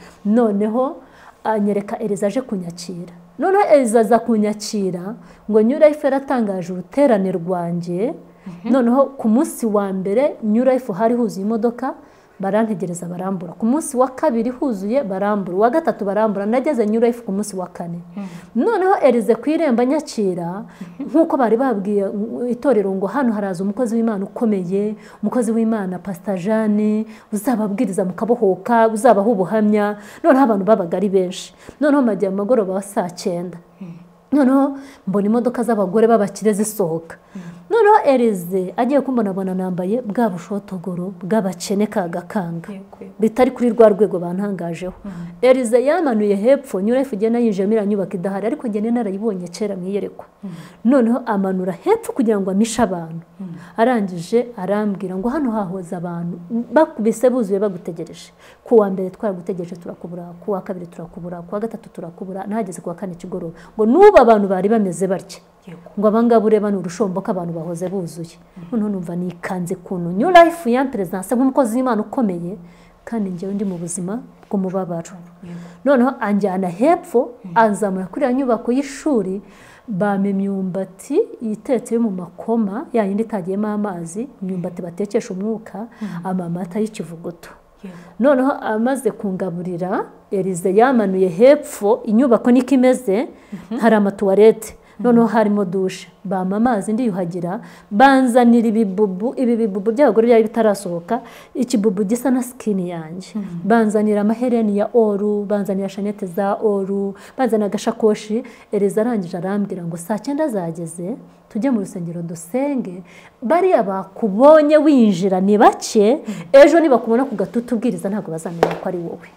[SPEAKER 1] Noneho anyereka Elize aje kunyakira, noneho Elize aza kunyakira ngo New Life yaratangaje uruterane rwanjye. Noneho ku munsi wa mbere New Life hari huzuye imodoka, barantegereza barambura, ku munsi wa kabiri huzuye barambura, wa gatatu barambura, nageze New Life ku munsi wa kane. Noneho Elize kwiremba nyakira nkuko bari babwiye itorero ngo hano haraza umukozi w'Imana ukomeye, umukozi w'Imana Pastor Jeanne, uzababwiriza mukabohoka, uzabaho ubuhamya. Noneho abantu babaga ari benshi, noneho majya mu magoroba wa saa cyenda, noneho mbona imodoka z'abagore b'abakire zisohoka. Noneho Elize agiye kumbonabona nambaye bwa bushotogoro bw'abakene ka gakanga, bitari kuri rwa rwego bantangajeho. Elize yamanuye hepfo, New Life igenda yinjira mira nyubaka idahari, ariko ngene narayibonye kera mwiyerekwa. Noneho amanura hepfo kugira ngo amishe abantu, arangije arambwira ngo hano hahoza abantu bakubise buzuye bagutegereje, ku wa mbere twaragutegereje turakubura, ku wa kabiri turakubura, ku wa gatatu turakubura, nahageze ku wa kane kigoro, ngo nuba abantu bari bameze barya, ngo abangabo ureba n'urushomboka abantu bahoze buzuye. Noneho numva nikanze kuntu New Life ya presence nk'umukozi w'Imana ukomeye, kandi njyewe ndi mu buzima bw'umubabaro. Noneho anjyana hepfo, anzamura kuri ya nyubako y'ishuri, bame imyumbati itetse yo mu makoma, ya yindi itagiyemo amazi, imyumbati batekesha umwuka, amamata y'ikivuguto. Noneho amaze kungaburira, Elize yamanuye hepfo, inyubako niko imeze, hari amatuwarete, noneho harimo dushe bampa amazi ndiyuhagira banzanira ibibubu ibi bibubu by'abagore byari bitarasohoka ikibubu gisa na skin yanjye banzanira amahereni ya oru banzanira shanete za oru banzanira agashakoshi Eliza arangije arambwira ngo saa cyenda zageze tujye mu rusengero dusenge bariya bakubonye winjira ni bake ejo nibakubona ku gatutu ubwiriza ntabwo bazamenya ko ari wowe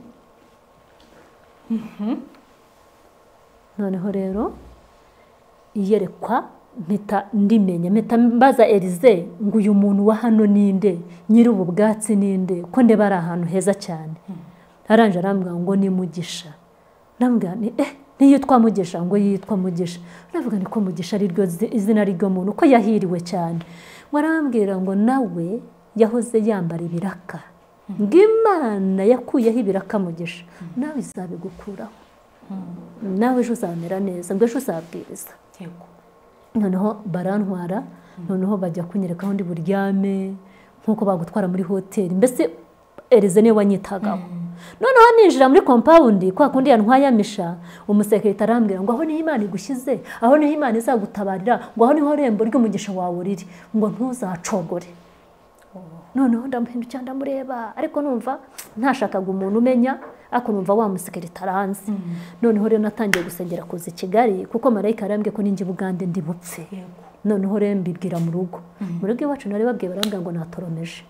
[SPEAKER 1] noneho rero iyerekwa mpita ndimenya mpita mbaza Elize ngo uyu muntu wa hano ninde nyiri ubu bwatsi ninde ko ndeba ari ahantu heza cyane aranje arambwira ngo ni Mugisha arambwira ni eh niyitwa Mugisha ngo yitwa Mugisha aravuga ni ko Mugisha ari ryo izina ryo muntu ko yahiriwe cyane warambwira ngo nawe yahoze yambara ibiraka ngimana yakuyeho ibiraka Mugisha nawe izabigukuraho nawe ejo uzamera neza ngo ejo uzabwiriza yego noneho barantwara noneho bajya kunyereka aho ndi buryame nkuko bagutwara muri hoteli mbese Elize niwe wanyitagaho noneho ninjira muri compound kwa kundi yantwaye amisha umusekretari arambwira ngo aho niho Imana igushyize aho niho Imana izagutabarira ngo aho niho rembo ry'umugisha wawe riri ngo ntuzacogore noneho ndamuhindukira ndamureba ariko numva ntashakaga umuntu umenya ako numva wa musekretari hanze noneho rero natangiye gusengera kuza i Kigali kuko marayika arambwiye ko ninjye Bugande ndi bupfe noneho rero mbibwira mu rugo mu rugo iwacu nari babwiye barambwira ngo natoromeje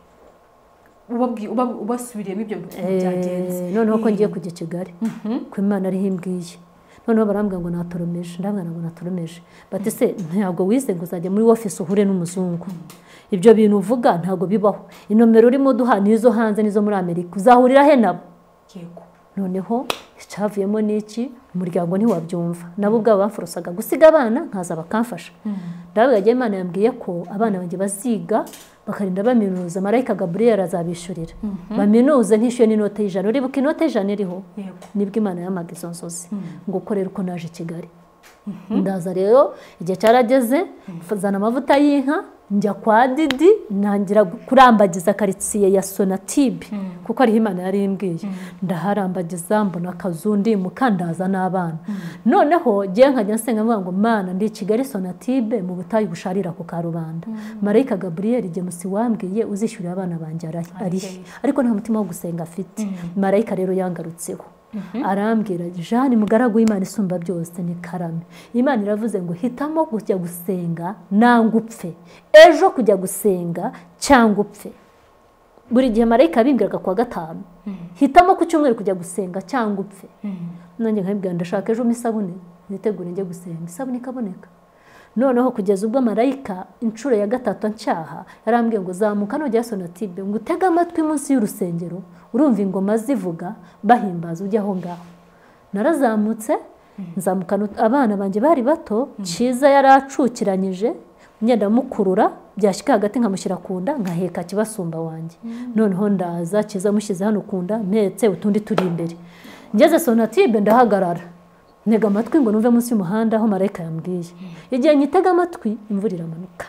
[SPEAKER 2] ubasubiriyemo ibyo byagenze
[SPEAKER 1] noneho ko ngiye kujya i Kigali ko Imana ari himbwiye noneho barambwira ngo natoromeje ndabwira ngo natoromeje bati se ntabwo wize ngo uzajya muri office uhure n'umuzungu ibyo bintu uvuga ntabwo bibaho inomero urimo duha nizo hanze nizo muri Amerika uzahurira he nabo
[SPEAKER 2] yego
[SPEAKER 1] noneho cyavuyemo niki umuryango ntiwabyumva nabo ubwabo bamforosaga gusiga abana nkaza bakamfasha ndabwira Imana yambwiye ko abana banjye baziga bakarinda baminuza marayika Gabriel azabishurira baminuze ntishyuye n'inote y'ijana uribuka inote y'ijana iriho nibwo Imana yamaga izo nzozi ngo ukorere uko naje i Kigali ndaza rero igihe cyarageze mfazana amavuta y'inka njya kwa Didi nangira kurambagiza karitsiye ya Sonatube kuko ari Imana yari imbwiye ndaharambagiza mbona akazundi mukandaza n'abana noneho giye nkajya nsenga mvuga ngo Mana ndi Kigali Sonatube mu butayu busharira ku Karubanda marayika Gabriel igihe musi wambwiye uzishyurira abana banjye ari ariko nta mutima wo gusenga afite marayika rero yangarutseho arambwira Jeanne mugaragu w'Imana isumba byose ni karame Imana iravuze ngo hitamo kujya gusenga nanga upfe ejo kujya gusenga cyangwa upfe buri gihe marayika bimbwiraga kwa gatanu hitamo ku cyumweru kujya gusenga cyangwa upfe nanjye nkabwira ndashaka ejo misabune nitegure njye gusenga isabune ikaboneka noneho kugeza ubwo marayika inshuro ya gatatu ncyaha yarambwiye ngo zamuka nojya Sonatube ngo utege amatwi munsi y'urusengero urumva ingoma zivuga bahimbaza ujya aho ngaho narazamutse nzamukana abana banjye bari bato Kiza yaracukiranyije ngenda mukurura byashyika hagati nkamushyira kunda nkaheka kibasumba wanjye noneho ndaza Kiza mushyize hano kunda mpetse utundi turi imbere ngeze Sonatube ndahagarara ntega amatwi ngo numve munsi y'umuhanda aho marayika yambwiye igihe nyitega amatwi imvura iramanuka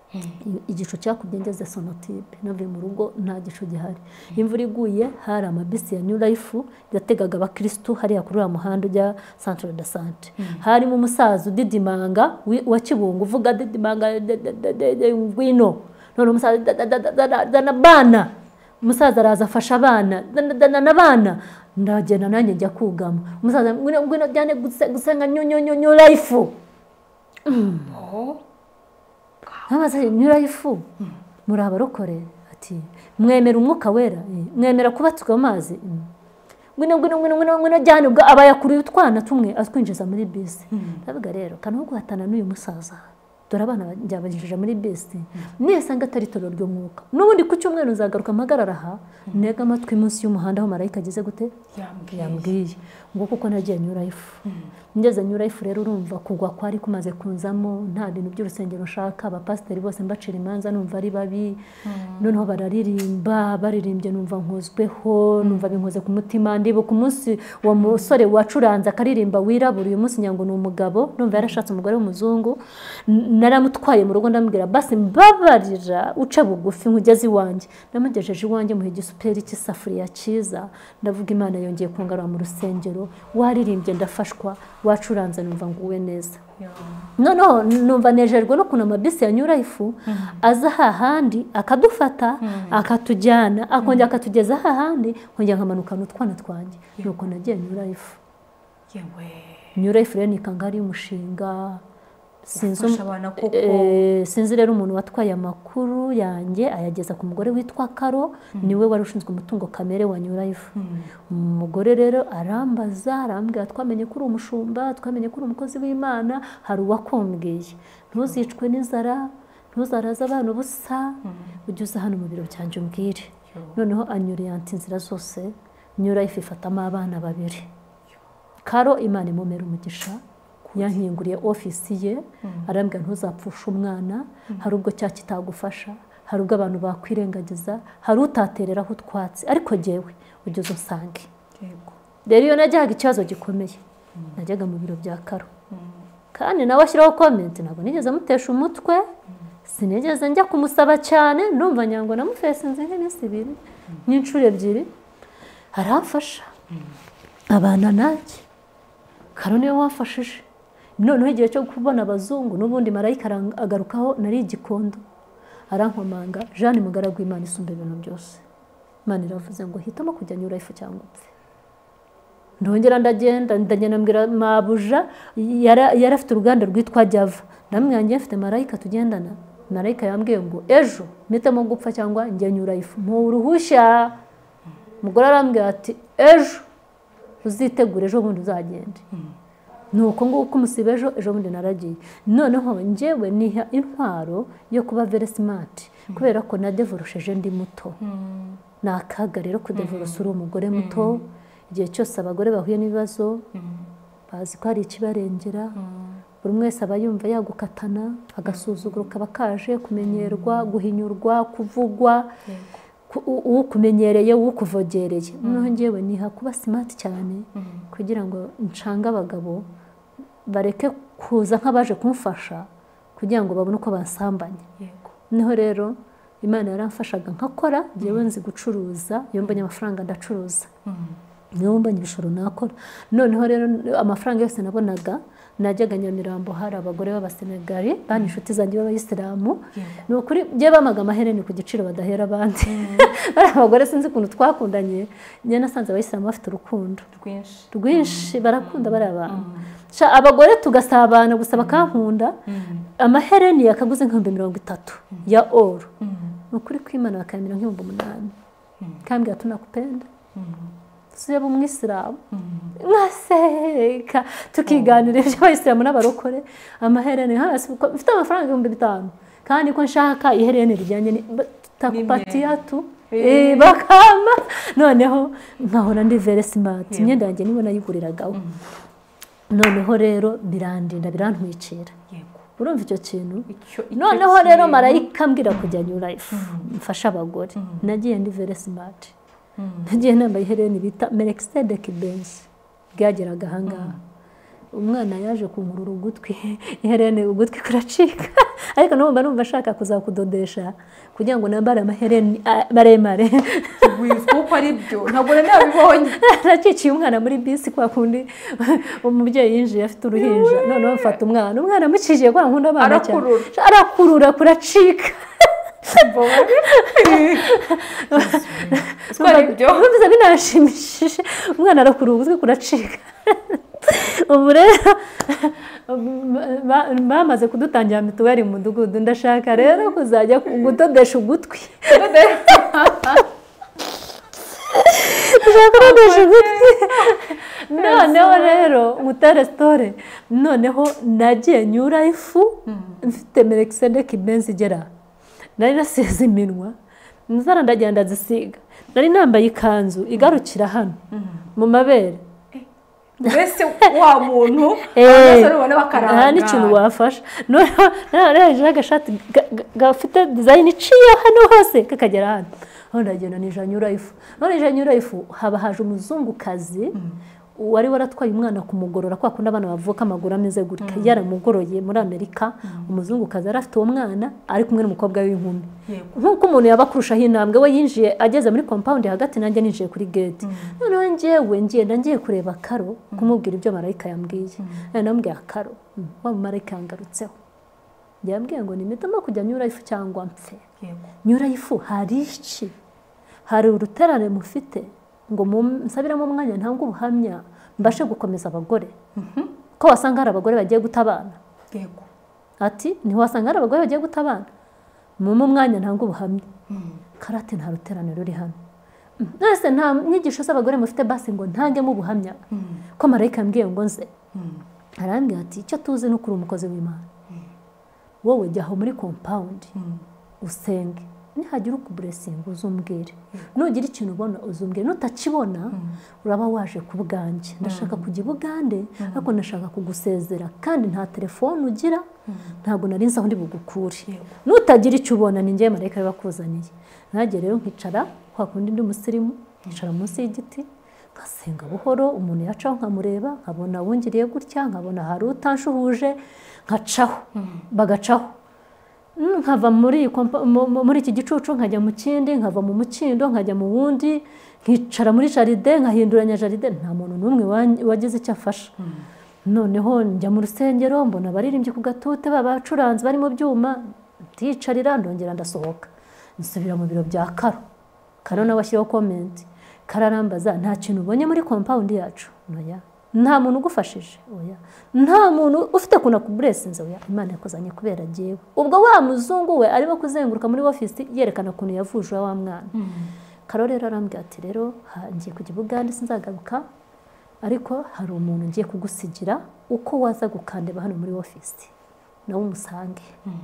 [SPEAKER 1] igicu cyakubye ngeze Sonatube navuye mu rugo nta gicu gihari imvura iguye hari amabisi ya New Life yategaga abakristo hariya kuri uriya muhanda ujya Centre de Santé harimo umusaza udidimanga wa Kibungo uvuga didimanga ngwino none umusaza dana bana umusaza araza afasha abana dana bana ndagenda nanjye njya kugama umusaza ngwino ngwino cyane gusenga New Life oh Amaze New Life muri abarokore ati mwemera umwuka wera mwemera kubatswa amazi ngwino ngwino ngwino ngwino cyane ubwo abayakuri utwana tumwe atwinjiza muri bisi ndavuga rero kana guhatana n'uyu musaza dore abana njyabajije muri bisi nisanga atari toro ry'umwuka n'ubundi ku cyumweru nzagaruka mpagarara aha ntega amatwi munsi y'umuhanda aho marayika ageze gute yambwiye ngo kuko nagiye New Life ngeze New Life rero urumva kugwa kwari kumaze kunzamo nta bintu by'urusengero nshaka abapasiteri bose mbacira imanza numva ari babi noneho bararirimba baririmbye numva nkozweho numva binkoze ku mutima ndibuka umunsi wa musore wacuranza akaririmba wirabura uyu munsi nyango ni umugabo numva yarashatse umugore w'umuzungu naramutwaye mu rugo ndamubwira basi mbabarira uca bugufi nkugeze iwanjye namugejeje iwanjye muhe igisuperi cy'isafuriya cyiza ndavuga Imana yongeye kungarura mu rusengero waririmbye ndafashwa wacuranze numva nguwe neza noneho numva nejejwe no kuna mabisi ya New Life aza hahandi akadufata akatujyana akongera akatugeza hahandi nkongera nkamanuka n'utwana twanjye nuko nagiye New Life
[SPEAKER 2] yewe
[SPEAKER 1] New Life rero nikangari umushinga
[SPEAKER 2] sinzi abana koko
[SPEAKER 1] sinzi rero umuntu watwaye amakuru yanjye ayageza ku mugore witwa Karo niwe wari ushinzwe umutungo kamere wa New Life umugore rero arambaza arambwira twamenye kuri umushumba twamenye kuri umukozi w'Imana hari uwakombwiye ntuzicwe n'inzara ntuzaraza abantu busa ujye hano mu biro cyanje umbwire noneho anyuriyanti inzira zose New Life ifatamo abana babiri Karo Imana imumera umugisha yankinguriye ofisi ye arambwira ntuzapfusha umwana hari ubwo cya kitagufasha hari ubwo abantu bakwirengagiza hari utatereraho utwatsi ariko jewe ugeze usange yego rero iyo najyaga ikibazo gikomeye najyaga mu biro bya Karo kandi nawe ashyiraho comment ntabwo nigeze mutesha umutwe sinigeze njya kumusaba cyane ndumva nyango namufesinze nk'iminsi ibiri n'inshuro ebyiri aramfasha abana nanjye Karo niwe wafashije noneho igihe cyo kubona abazungu n'ubundi marayika agarukaho nari igikondo arankomanga Jeanne Mugaragu Imana isumba ibintu byose Imana iravuze ngo hitamo kujya New Life cyangwa upfe ndongera ndagenda ndagenda mbwira mabuja yari afite uruganda rwitwa Java namwangiye mfite marayika tugendana marayika yambwiye ngo ejo mitemo gupfa cyangwa njye New Life mu uruhushya mugore arambwira ati ejo uzitegure ejo bundi uzagende nuko nguko umusibe ejo ejo bundi naragiye noneho njyewe niha intwaro yo kuba very smart kubera ko nadevorosheje ndi muto nakaga rero kudevorosha uri umugore muto igihe cyose abagore bahuye n'ibibazo bazi ko hari ikibarengera buri mwese aba yumva yagukatana agasuzuguro kaba kaje kumenyerwa guhinyurwa kuvugwa ukumenyereye ukuvogereye noneho njyewe niha kuba smart cyane kugira ngo ncanga abagabo bareke kuza nk'abaje kumfasha kugira ngo babone uko basambanya yego niho rero Imana yaramfashaga nkakora jewe nzi gucuruza iyo mbonye amafaranga ndacuruza niyo mbonye ibishoro nakora noneho rero amafaranga yose nabonaga najyaga Nyamirambo hari abagore b'abasenegali bani inshuti zanjye b'abayisilamu ni ukuri bye bamaga amahereni ku giciro badahera abandi bari abagore sinzi ukuntu twakundanye njye nasanze abayisilamu bafite urukundo rwinshi rwinshi barakunda bari abantu abagore tugasabana gusa bakankunda amahereni yakaguze nk'ibihumbi mirongo itatu ya oro ni ukuri kw'Imana bakamira nk'ibihumbi umunani kambwira tunakupenda siyaba umwisilamu nkaseka tukiganira iby'abayisilamu n'abarokore amahereni hasi mfite amafaranga ibihumbi bitanu kandi ko nshaka ihereni rijyanye takupatiyatu bakama noneho nkahora ndi very smart imyenda yanjye nibo nayiguriragaho noneho rero birandinda birantwicira urumva icyo kintu noneho rero marayika mbwira kujya New Life mfasha abagore nagiye ndi very smart nagiye nambaye ihereni bita Melchizedek Benz bwageraga ahangaha umwana yaje kunkurura ugutwi ihereni ugutwi kuracika ariko numva numva ashaka kuzakudodesha kugira ngo nambare amahereni maremare
[SPEAKER 2] kuko ari byo ntabwo nabibonye
[SPEAKER 1] nacikiye umwana muri bisi kwa kundi umubyeyi yinjiye afite uruhinja noneho mfata umwana umwana mucikiye kwa nkunda abana cyane arakurura kuracika
[SPEAKER 2] twari byo
[SPEAKER 1] biza binashimishije umwana arakurura ugutwi kuracika ubu rero bamaze kudutangira mituweli mu mudugudu ndashaka rero kuzajya gutodesha ugutwi ndashaka ugutwi noneho rero mutare store noneho nagiye New Life mfite Melchizedek Benz igera nari nasize iminwa nzara ndagenda zisiga nari nambaye ikanzu igarukira hano mu mabere
[SPEAKER 2] mbese wa muntu abasore ubona bakaranga
[SPEAKER 1] n'ikintu wafasha noneho nareje agashati gafite design iciye hano hose kakagera hano aho ndagenda nije New Life none je New Life haba haje umuzungukazi wari waratwaye umwana kumugorora kwa kundi abana bavuka amaguru ameze gutya yaramugoroye muri Amerika umuzungu kaza arafite uwo mwana ari kumwe n'umukobwa w'inkumi nk'uko umuntu yaba kurushaho intambwe we yinjiye ageze muri compound hagati nanjye ninjiye kuri gate noneho njyewe ngenda ngiye kureba Karo kumubwira ibyo marayika yambwiye namubwiye Karo wa marayika yangarutseho yambwiye ngo nimitamo kujya nyura ifu cyangwa mpfe nyura ifu hari iki hari uruterane mufite ngo nsabiramo umwanya ntanga ubuhamya mbashe gukomeza abagore ko wasanga hari abagore bagiye gutabana
[SPEAKER 2] yego
[SPEAKER 1] ati ni wasanga hari abagore bagiye gutabana mu mwanya ntanga ubuhamya karate nta ruterane ruri hano nese nta nyigisho z'abagore mufite basi ngo ntangemo ubuhamya ko marayika yambwiye ngo nze arambwira ati icyo tuzi no kuri umukozi w'Imana wowe jyaho muri compound usenge nihagira ukuburesinga uzumbwire nugira ikintu ubona uzumbwire nutakibona uraba waje ku bwanjye ndashaka kujya Bugande ariko ndashaka kugusezera kandi nta telefone ugira ntago nari nzi aho ndi bugukure nutagira icyo ubona ni njye marayika bakuzaniye nage rero nkicara kwa kundi ndi umusirimu nkicara munsi y'igiti ngasenga buhoro umuntu yacaho nkamureba nkabona wungiriye gutya nkabona hari utanshuhuje nkacaho bagacaho nkava muri muri iki gicucu nkajya mu kindi nkava mu mukindo nkajya mu wundi nkicara muri jaride nkahinduranya jaride nta muntu n'umwe wagize icyo afasha noneho njya mu rusengero mbona baririmbye ku gatute babacuranze bari mu byuma ndicarira ndongera ndasohoka nsubira mu biro bya Karo Karo nawe ashyiraho comment kararambaza nta kintu ubonye muri compound yacu noya nta muntu ugufashije oya nta muntu ufite kuna kuburesinze oya Imana yakozanye kubera giyewe ubwo wa muzungu we arimo kuzenguruka muri office yerekana kuntu yavuje wa mwana Karo rero arambwira ati rero ngiye kujya Bugande sinzagaruka ariko hari umuntu ngiye kugusigira uko waza gukandeba hano muri office nawe umusange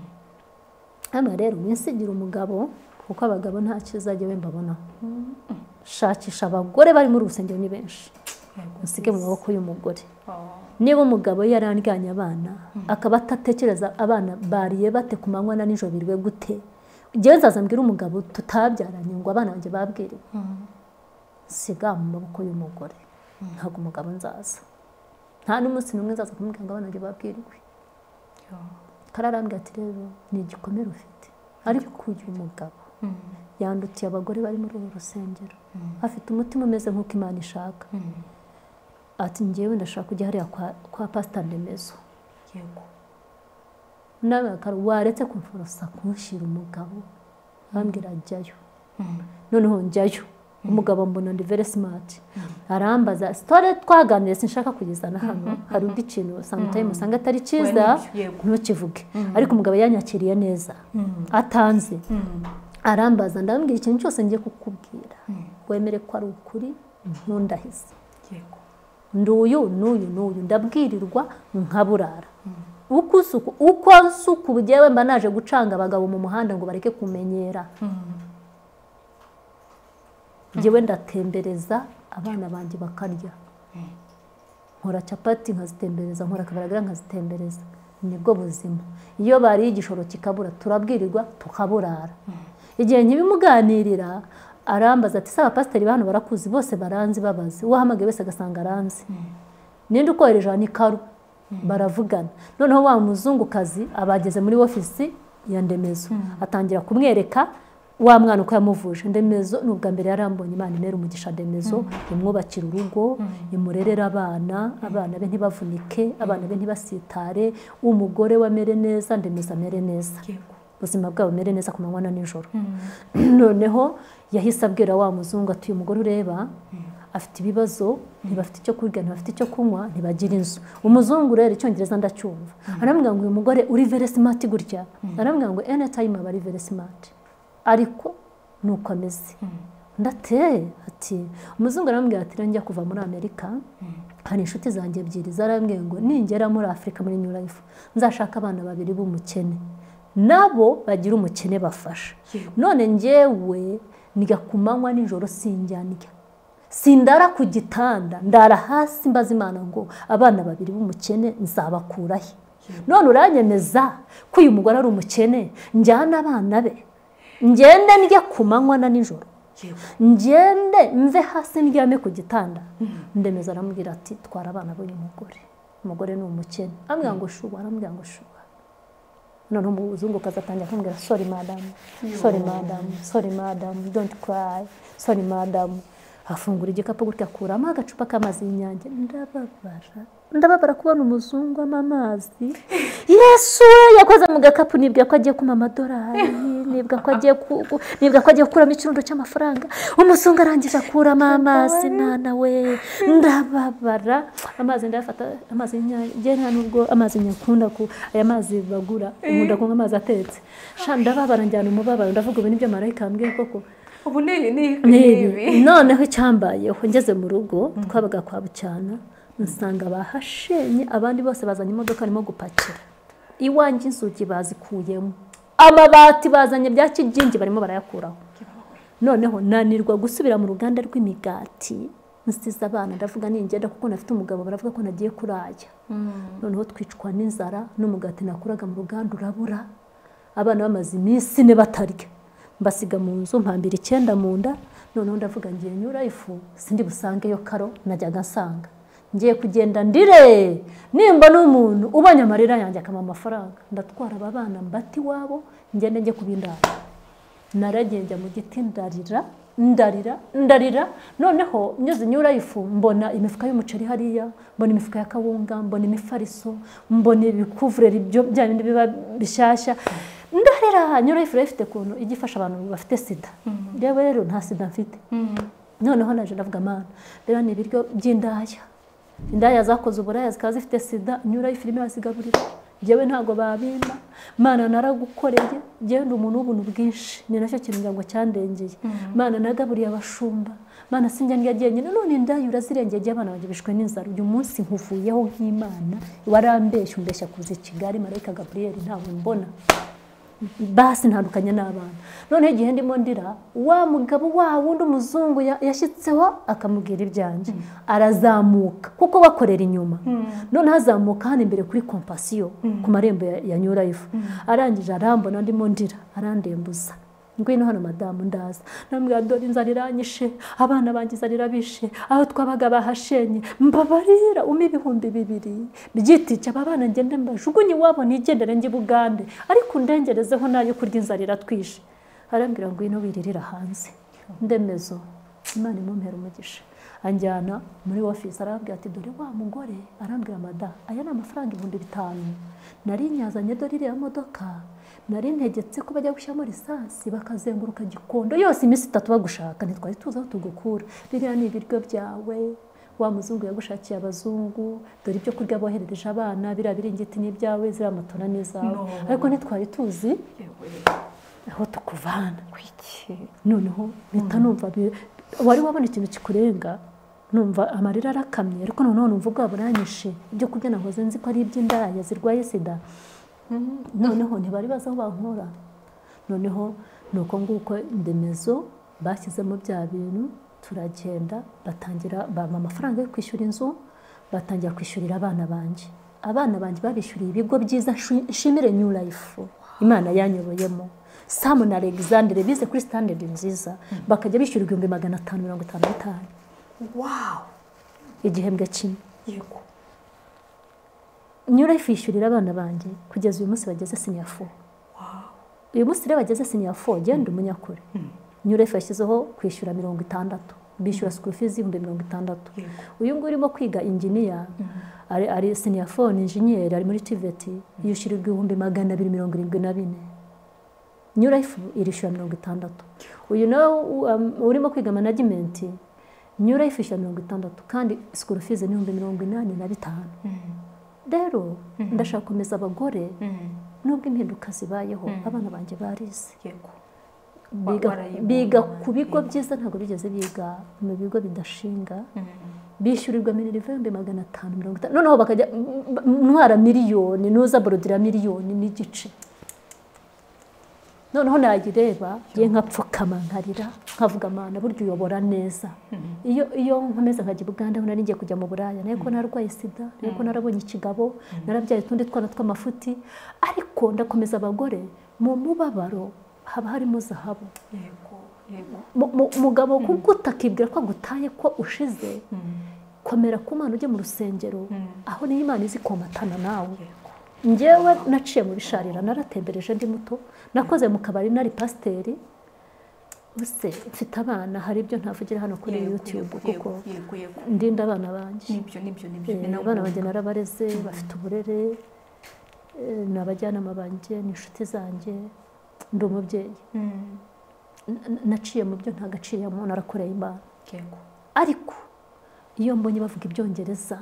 [SPEAKER 1] hano rero mwisigira umugabo kuko abagabo nta kizajye we mbabona shakisha abagore bari muri urusengero ni benshi usige mu maboko y'umugore niba umugabo yarandganya abana akaba atatekereza abana bariye bate ku manywa na nijoro birwe gute igihe nzazambwira umugabo tutabyaranye ngo abana banjye babwire siga mu maboko y'umugore ntago umugabo nzaza nta n'umunsi n'umwe nzaza kumubwira ngo abana banjye babwirwe kararambwira ati rero ni igikomere ufite ariko uyu mugabo yandutiye abagore bari muri uru rusengero afite umutima umeze nk'uko Imana ishaka ati njyewe ndashaka kujya hariya kwa, kwa Pastor Ndemezo yego nawe waretse kumforosa kunshira umugabo bambwira ajyayo noneho njyayo umugabo mbona ndi very smart arambaza story twaganiriye sinshaka kugezana hano hari undi kintu sometimes usanga atari cyiza ntukivuge ariko umugabo yanyakiriye neza atanze arambaza ndambwira ikintu cyose ngiye kukubwira wemere ko ari ukuri nkundahise yego nduyu nuyu nuyu ndabwirirwa nkaburara uko suku uko suku bugewe mba naje gucanga abagabo mu muhanda ngo bareke kumenyera jewe ndatembereza abana banje bakarya nkora capati nkazitembereza nkora kabaragara nkazitembereza nibwo buzima iyo bari igishoro kikabura turabwirirwa tukaburara igihe nkibimuganirira arambaza ati saba pastor bano barakuzi bose baranzi babazi wahamagaye wese agasanga aranzi ninde ukohereje ni Karo baravugana noneho wa muzungukazi abageze muri office ya Ndemezo atangira kumwereka wa mwana uko yamuvuje Ndemezo nubwa mbere yarambonye Imana inera umugisha Ndemezo imwubakira urugo imurerera abana abana be ntibavunike abana be ntibasitare umugore wamere neza Ndemezo amere neza ubuzima bwabo mere neza ku manywa na nijoro noneho yahise abwira wa muzungu ati uyu mugore ureba afite ibibazo ntibafite icyo kurya ntibafite icyo kunywa ntibagira inzu umuzungu rero icyongereza ndacyumva arambwira ngo uyu mugore uri very smart gutya arambwira ngo anytime aba ari very smart ariko nuko ameze ndateye ati umuzungu arambwira ati njya kuva muri Amerika hari inshuti zanjye ebyiri zarambwiye ngo ningera muri Afrika muri New Life nzashaka abana babiri b'umukene nabo bagira umukene bafasha none njyewe niga kumanywa nijoro sinjyanira sindara ku gitanda ndara hasi mbaza Imana ngo abana babiri b'umukene nzabakurahe none uranyemeza ko uyu mugore ari umukene njyana abana be ngende njye kumanywa na nijoro ngende mve hasi ndyame ku gitanda ndemeza aramubwira ati twara abana b'uyu mugore umugore ni umukene ambwira ngo shuba arambwira ngo shuba none umuzungu kazatangira kumbwira sorry madam sorry madam sorry madam don't cry sorry madam afungura igikapu gutya akuramo agacupa k'amazi y'inyange ndababara ndababara kubona umuzungu amazi Yesu yakoze mu gakapu nibwira ko agiye kuma amadolari nibwira ko agiye nibwira ko agiye gukuramo ikirundo cy'amafaranga umuzungu arangije akuramo amazi nana we ndababara amazi ndafata amazi y'inyange nta nubwo amazi nyakunda ku aya mazi bagura nkunda kunywa amazi atetse sha ndababara njyana umubabaro ndavuga ubu nibyo marayika ambwiye koko
[SPEAKER 2] ubu ni ni
[SPEAKER 1] noneho icyambayeho ngeze mu rugo twabaga kwa Bucyana nsanga bahashenye abandi bose bazanye imodoka arimo gupakira iwanjye inzugi bazikuyemo amabati bazanye bya kijingi barimo barayakuraho noneho nanirwa gusubira mu ruganda rw'imigati nsize abana ndavuga ningenda kuko nafite umugabo baravuga ko nagiye kuraya noneho twicwa n'inzara n'umugati nakuraga mu ruganda urabura abana bamaze iminsi ne batarya mbasiga mu nzu mpambira icyenda mu nda noneho ndavuga ngiye nyura ifu sindi busange yo karo najyaga nsanga ngiye kugenda ndire nimba n'umuntu ubanye amarira yanjye akama amafaranga ndatwara aba bana mbati wabo ngende njye kubindara naragenda mu giti ndarira ndarira ndarira noneho nyuze nyura ifu mbona imifuka y'umuceri hariya mbona imifuka ya kawunga mbona imifariso mbona ibikuvureri ibyo bya bindi biba bishyashya ndarira nyura ifu ifite kuntu igifasha abantu bafite sida rero rero nta sida mfite noneho naje ndavuga mana rero ni ibiryo by'indaya indaya zakoze uburaya zikaba zifite sida nyura ifu irimo basigaburira jewe ntago babimba mana naragukoreye jewe ndi umuntu w'ubuntu bwinshi ni nacyo kintu ngo cyandengeye mana nagaburiye abashumba mana sinjya ngiye nyine none indaya urazirengeye abana baje bishwe n'inzara uyu munsi nkuvuyeho nk'Imana warambeshye umbeshya kuza i Kigali marayika Gabriel ntawe mbona basi ntandukanye n'abana none igihe ndimo ndira wa mugabo wa wundi umuzungu yashyitseho akamubwira ibyanjye arazamuka kuko bakorera inyuma none hazamuka hano imbere kuri compassion ku marembo ya New Life arangije arambona ndimo ndira arandembuza ngwino hano madamu ndaza namubwira dore inzara iranyishe abana bangiza rirabishe aho twabaga bahashenye mbabarira umi ibihumbi bibiri byitice abana ngende mbajugunye wabo nigendere ngi Bugande ariko ndengerezeho nayo kurya inzara iratwishe arambwira ngwino wiririra hanze ndemezo Imana imumpera umugisha anjyana muri office arambwira ati dore wa mugore arambwira mada aya ni amafaranga ibihumbi bitanu nari nyazanye dore iriya modoka nari ntegetse ko bajya gushyamo lisansi bakazenguruka Gikondo yose iminsi itatu bagushaka ntitwari tuza aho tugukura biriya ni ibiryo byawe wa muzungu yagushakiye abazungu dore ibyo kurya boherereje abana biriya biringiti n'ibyawe zira matona n'izawe ariko ntitwari tuzi aho tukuvana kwiki noneho bita numva wari wabona ikintu kikurenga numva amarira arakamye ariko noneho numva ubwa buranyishe ibyo kurya nahoze nzi ko ari iby'indaya zirwaye sida noneho ntibari baza aho bankora noneho nuko nguko Ndemezo bashyizemo bya bintu turagenda batangira bama amafaranga yo kwishyura inzu batangira kwishyurira abana banje abana banje babishyuriye ibigo byiza nshimire New Life Imana yanyoboyemo Sam na Alexandre bize kuri standard nziza bakajya bishyura ibihumbi magana atanu mirongo itanu na bitanu
[SPEAKER 2] wow
[SPEAKER 1] igihembwe kimwe
[SPEAKER 2] yego
[SPEAKER 1] New Life yishyurira abana banje kugeza uyu munsi bageze senior four
[SPEAKER 2] wow
[SPEAKER 1] uyu munsi rero bageze senior four genda umunyakure New Life yashyizeho kwishyura mirongo itandatu bishyura school fees ibihumbi mirongo itandatu uyu nguyu urimo kwiga engineer ari ari senior four engineer ari muri T V T yishyurirwa ibihumbi magana abiri mirongo irindwi na bine New Life irishyura mirongo itandatu uyu nawe urimo kwiga management New Life ishyura mirongo itandatu kandi school fees ni ibihumbi mirongo inani na bitanu rero ndashaka komeza abagore nubwo impinduka zibayeho abana banje barize
[SPEAKER 2] yego
[SPEAKER 1] biga ku bigo byiza ntabwo bigeze biga mu bigo bidashinga bishyurirwa miliyoni magana atanu mirongo itanu noneho bakajya ntwara miliyoni nuza borodira miliyoni n'igice noneho nagireba ye nkapfukama nkarira nkavuga Mana buryo uyobora neza iyo iyo nkomeza nkajya Buganda nari ngiye kujya mu Buraya nako narwaye sida nako narabonye ikigabo narabyaye tundi twana tw'amafuti ariko ndakomeza abagore mu mubabaro haba harimo zahabu
[SPEAKER 2] yego
[SPEAKER 1] umugabo kuko utakibwira ko agutaye ko ushize komera ku Mana ujye mu rusengero aho niyo Imana izi komatana nawe njyewe naciye mu bisharira naratembereje ndi muto nakoze mu kabari nari pasiteri use mfite abana hari ibyo ntavugira hano kuri YouTube kuko ndinda abana banjye
[SPEAKER 2] nibyo nibyo nibyo
[SPEAKER 1] abana banjye narabareze bafite uburere n'abajyanama banjye n'inshuti zanjye ndi umubyeyi naciye mu byo ntagaciyemo narakoreye Imana ariko iyo mbonye bavuga ibyongereza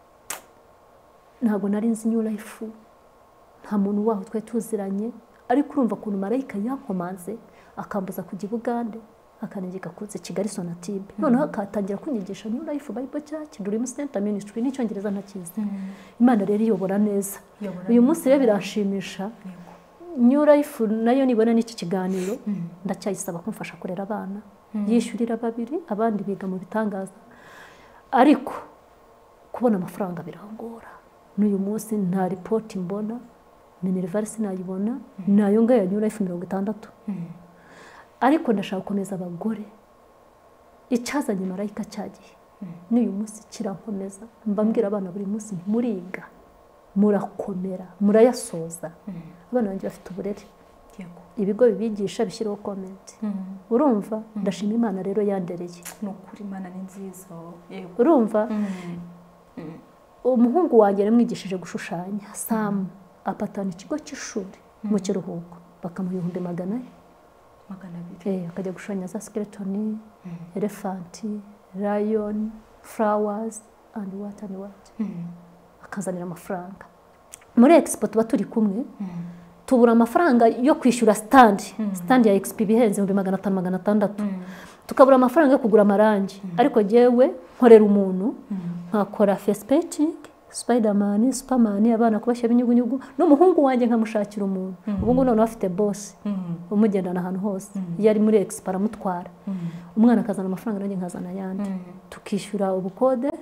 [SPEAKER 1] ntabwo nari nzi New Life nta muntu waho twe tuziranye ariko urumva kuntu marayika yankomanze akambuza kujya i Bugande akanengeka kuze Kigali Sonatube noneho akatangira kunyigisha New Life Bible Church Dream Center Ministry n'icyongereza ntakizi Imana rero iyobora neza uyu munsi rero biranshimisha New Life nayo nibona n'iki kiganiro ndacyayisaba kumfasha kurera abana yishyurira babiri abandi biga mu bitangaza ariko kubona amafaranga birangora n'uyu munsi nta report mbona Minerval sinayibona nayo ngaya New Life mirongo itandatu ariko ndashaka gukomeza abagore icyazanye marayika cyagiye n'uyu munsi kirankomeza mbambwira abana buri munsi muriga murakomera murayasoza abana banjye bafite uburere ibigo bibigisha bishyiraho comment urumva ndashima Imana rero yandereye
[SPEAKER 2] n'ukuri Imana ni nziza
[SPEAKER 1] urumva umuhungu wanjye yamwigishije gushushanya Sam apatana ikigo cy'ishuri mu kiruhuko bakamuha ibihumbi magana abiri akajya gushushanya za skeleton elephant lion flowers and what and what akazanira amafaranga muri expo tuba turi kumwe tubura amafaranga yo kwishyura stand stand ya expo bihenze mu magana atanu magana atandatu tukabura amafaranga yo kugura amarangi ariko jewe nkorera umuntu nkakora face painting Spiderman Superman abana kubashya binyugunyugu n'umuhungu wanjye nkamushakira umuntu ubu ngo none afite boss umugendana ahantu hose yari muri expo aramutwara umwana akazana amafaranga nanjye nkazana yandi tukishyura ubukode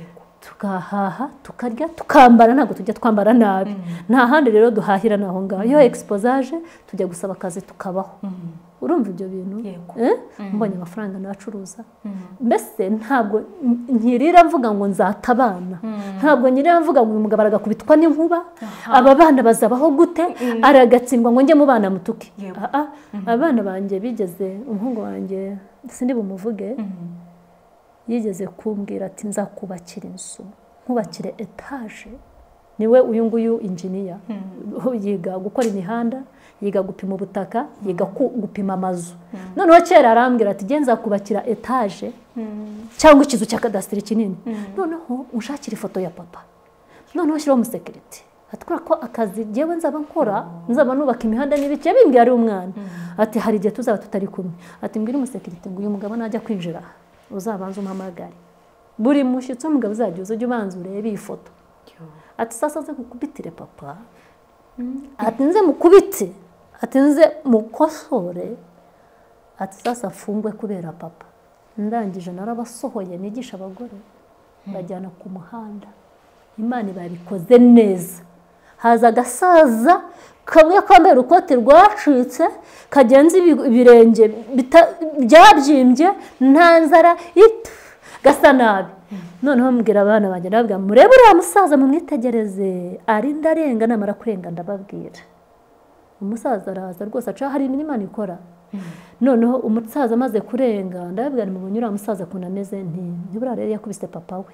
[SPEAKER 1] tukahaha tukarya tukambara ntabwo tujya twambara nabi nta handi rero duhahira naho ngaho iyo exposage tujya gusaba akazi tukabaho urumva ibyo bintu eh mbonye amafaranga nacuruza mbese ntabwo nkirira mvuga ngo nzatabana ntabwo nyirira mvuga ngo umugabo aragakubitwa n'inkuba aba bana bazabaho gute aragatsindwa ngo njye mu bana mutuke a abana banjye bigeze umuhungu wanjye sindi bumuvuge yigeze kumbwira ati nzakubakira inzu nkubakire etage niwe uyu nguyu engineer yiga gukora imihanda yiga gupima ubutaka yiga gupima amazu noneho kera arambwira ati genza kubakira etage cyangwa ikizu cya kadasiteri kinini noneho ushakira ifoto ya papa noneho shiraho mu security atwara ko akazi jewe nzaba nkora nzaba nubaka imihanda n'ibike bimbwiye ari umwana ati hari igihe tuzaba tutari kumwe ati mbwira mu security ngo uyu mugabo najya kwinjira uzabanza umpamagare buri mushitso mugabo uzajya uzajya ubanza urebe iyi foto ati sasa nze kukubitire papa ati nze mukubite ati nze mukosore ati sasa mfungwe kubera papa ndangije narabasohoye nigisha abagore bajyana ku muhanda Imana babikoze neza haza agasaza kamwe kambaye urukote rwacitse kagenza ibirenge byabyimbye nta nzara gasa nabi noneho mbwira abana banjye nababwira murebe uriya musaza mumwitegereze ari ndarenga namara kurenga ndababwira umusaza araza rwose aca hari Imana ikora noneho umusaza amaze kurenga ndababwira ni mubonye uriya musaza kuntu ameze nti ntibura rero yakubise papa we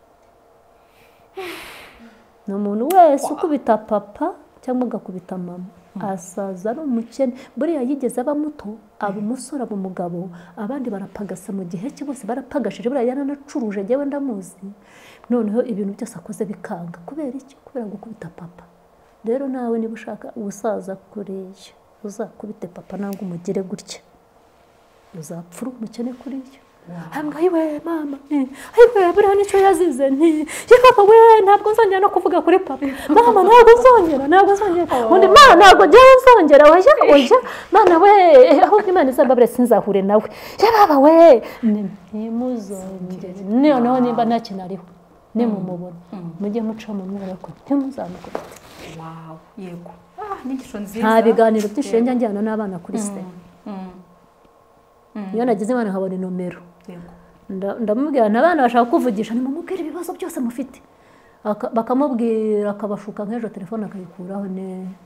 [SPEAKER 1] ni umuntu wese ukubita papa cyangwa agakubita mama asaza ari umukene buriya yigeze aba muto aba umusore aba umugabo abandi barapagasa mu gihe cye bose barapagashije buriya yaranacuruje njyewe ndamuzi noneho ibintu byose akoze bikanga kubera iki kubera gukubita papa rero nawe niba ushaka ubusaza kuriya uzakubite papa nangwa umugire gutya uzapfura umukene kuriya hambwa yiwe mama ayiwe buriya nicyo yazize nti yepapa we ntabwo nzongera no kuvuga kuri papa mama ntabwo nzongera ntabwo nzongera undi mama ntabwo njyewe nzongera oya oya mana we aho Imana izababure sinzahure nawe yababa we ntimuzongere noneho nimba nta kintu ariho nimumubona mujye muca mu mwera ko ntimuzamukubite
[SPEAKER 2] wow yego ah nigisho nziza
[SPEAKER 1] nta biganiro by'ishenge njyana n'abana kuri se iyo nagize imana nkabona inomero ndamubwira n'abana bashaka kuvugisha nimumubwire ibibazo byose mufite bakamubwira akabashuka nk'ejo telefone akayikuraho ne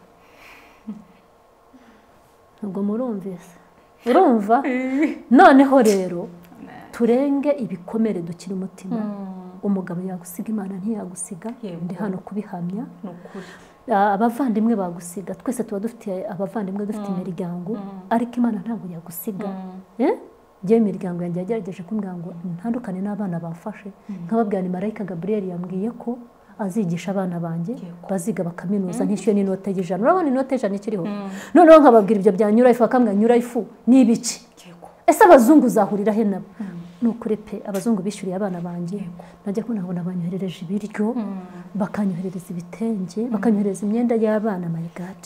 [SPEAKER 1] ubwo murumvise urumva noneho rero turenge ibikomere dukira umutima umugabo yagusiga imana ntiyagusiga ndi hano kubihamya abavandimwe bagusiga twese tuba dufite abavandimwe dufite imiryango ariko imana ntabwo yagusiga njye imiryango yanjye yagerageje kumbwira ngo ntandukane n'abana bamfashe nkababwira ni marayika Gabriel yambwiye ko azigisha abana banjye baziga bakaminuza ntishyuye n'inote y'ijana urabona inote y'ijana ikiriho noneho nkababwira ibyo bya nyurayifu bakambwira nyurayifu ni ibiki ese abazungu uzahurira he nabo ni ukuri pe abazungu bishyuriye abana banjye najya kubona banyoherereje ibiryo bakanyoherereza ibitenge bakanyohereza imyenda y'abana my god